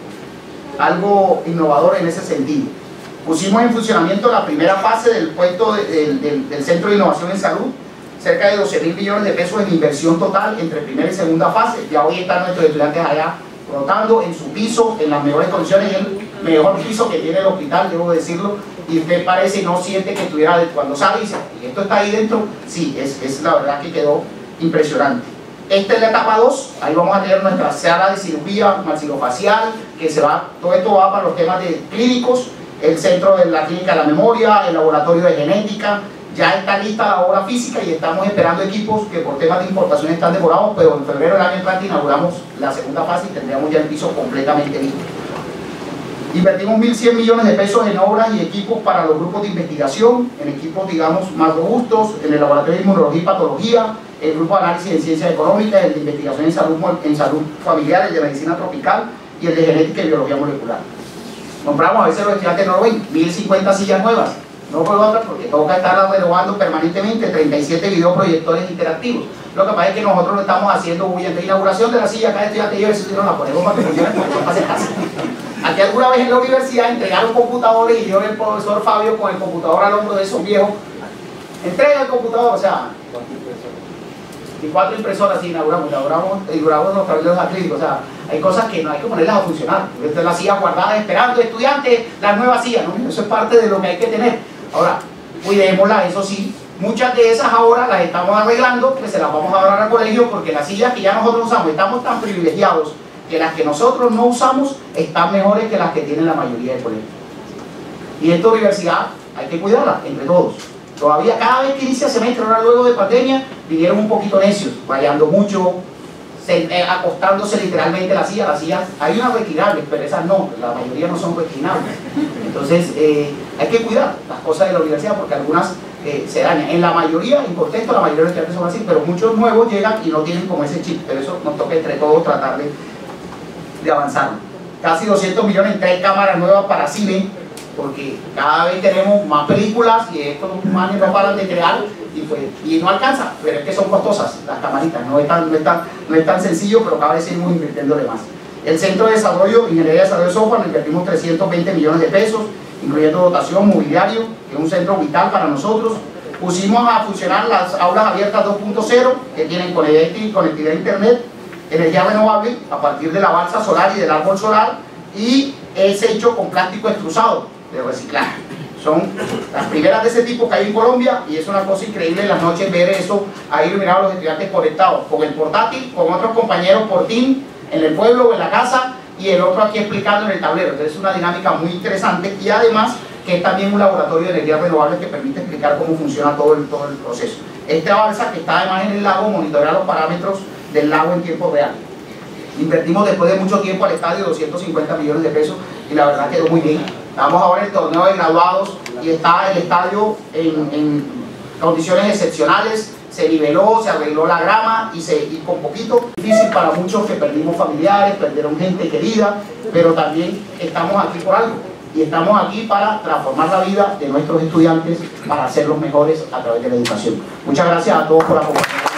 algo innovador en ese sentido. Pusimos en funcionamiento la primera fase del puesto de, del, del, del Centro de Innovación en Salud, cerca de doce mil millones de pesos en inversión total entre primera y segunda fase. Ya hoy están nuestros estudiantes allá rotando en su piso, en las mejores condiciones, el mejor piso que tiene el hospital, debo decirlo, y usted parece y no siente que estuviera, cuando sale y dice, ¿y esto está ahí dentro? Sí, es, es la verdad que quedó impresionante. Esta es la etapa dos, ahí vamos a tener nuestra sala de cirugía maxilofacial, que se va, todo esto va para los temas de clínicos, el centro de la clínica de la memoria, el laboratorio de genética. Ya está lista la obra física y estamos esperando equipos que por temas de importación están demorados, pero en febrero del año entrante inauguramos la segunda fase y tendríamos ya el piso completamente listo. Invertimos mil cien millones de pesos en obras y equipos para los grupos de investigación, en equipos, digamos, más robustos, en el laboratorio de inmunología y patología, el grupo de análisis en ciencias económicas, el de investigación en salud, en salud familiar, el de medicina tropical y el de genética y biología molecular. Compramos, a veces los estudiantes no lo ven, mil cincuenta sillas nuevas. No por otra, porque toca estar renovando permanentemente treinta y siete videoproyectores interactivos. Lo que pasa es que nosotros lo estamos haciendo muy bien. La inauguración de la silla, cada estudiante y yo, eso sí no la ponemos para que funcione porque son fácil casa. Aquí alguna vez en la universidad entregaron computadores y yo, el profesor Fabio, con el computador al hombro de esos viejos, entrega el computador, o sea, y cuatro impresoras, sí, inauguramos, inauguramos, inauguramos los tableros acrílicos, o sea, hay cosas que no hay que ponerlas a funcionar. Esta es la silla guardada esperando, estudiantes, la nueva silla, ¿no? Eso es parte de lo que hay que tener. Ahora, cuidémosla, eso sí, muchas de esas ahora las estamos arreglando, que se las vamos a dar al colegio, porque las sillas que ya nosotros usamos, estamos tan privilegiados que las que nosotros no usamos están mejores que las que tienen la mayoría del colegio. Y esta universidad hay que cuidarla entre todos. Todavía cada vez que inicia semestre, ahora luego de pandemia, vinieron un poquito necios, rayando mucho, se, eh, acostándose literalmente las sillas. Las sillas, hay unas reclinables, pero esas no, la mayoría no son reclinables. Entonces, eh, hay que cuidar las cosas de la universidad porque algunas eh, se dañan. En la mayoría, en contexto, la mayoría de los estudiantes son así, pero muchos nuevos llegan y no tienen como ese chip. Pero eso nos toca entre todos tratar de, de avanzar. Casi doscientos millones en tres cámaras nuevas para cine, porque cada vez tenemos más películas y estos humanos no paran de crear y, pues, y no alcanza, pero es que son costosas las camaritas, no es tan, no es tan, no es tan sencillo, pero cada vez seguimos invirtiéndole más. El Centro de Desarrollo, Ingeniería de Desarrollo de Software, le invertimos trescientos veinte millones de pesos, incluyendo dotación, mobiliario, que es un centro vital para nosotros. Pusimos a funcionar las aulas abiertas dos punto cero, que tienen conectividad a internet, energía renovable, a partir de la balsa solar y del árbol solar, y es hecho con plástico extrusado de reciclaje. Son las primeras de ese tipo que hay en Colombia y es una cosa increíble en las noches ver eso, ahí iluminados a los estudiantes conectados con el portátil, con otros compañeros por team, en el pueblo o en la casa, y el otro aquí explicando en el tablero. Entonces es una dinámica muy interesante y además que es también un laboratorio de energías renovables que permite explicar cómo funciona todo el, todo el proceso. Esta balsa que está además en el lago monitorea los parámetros del lago en tiempo real. Invertimos después de mucho tiempo al estadio doscientos cincuenta millones de pesos y la verdad quedó muy bien. Estamos ahora en el torneo de graduados y está el estadio en, en condiciones excepcionales, se niveló, se arregló la grama y, se, y con poquito, difícil para muchos que perdimos familiares, perdieron gente querida, pero también estamos aquí por algo y estamos aquí para transformar la vida de nuestros estudiantes, para hacerlos mejores a través de la educación. Muchas gracias a todos por acompañarnos.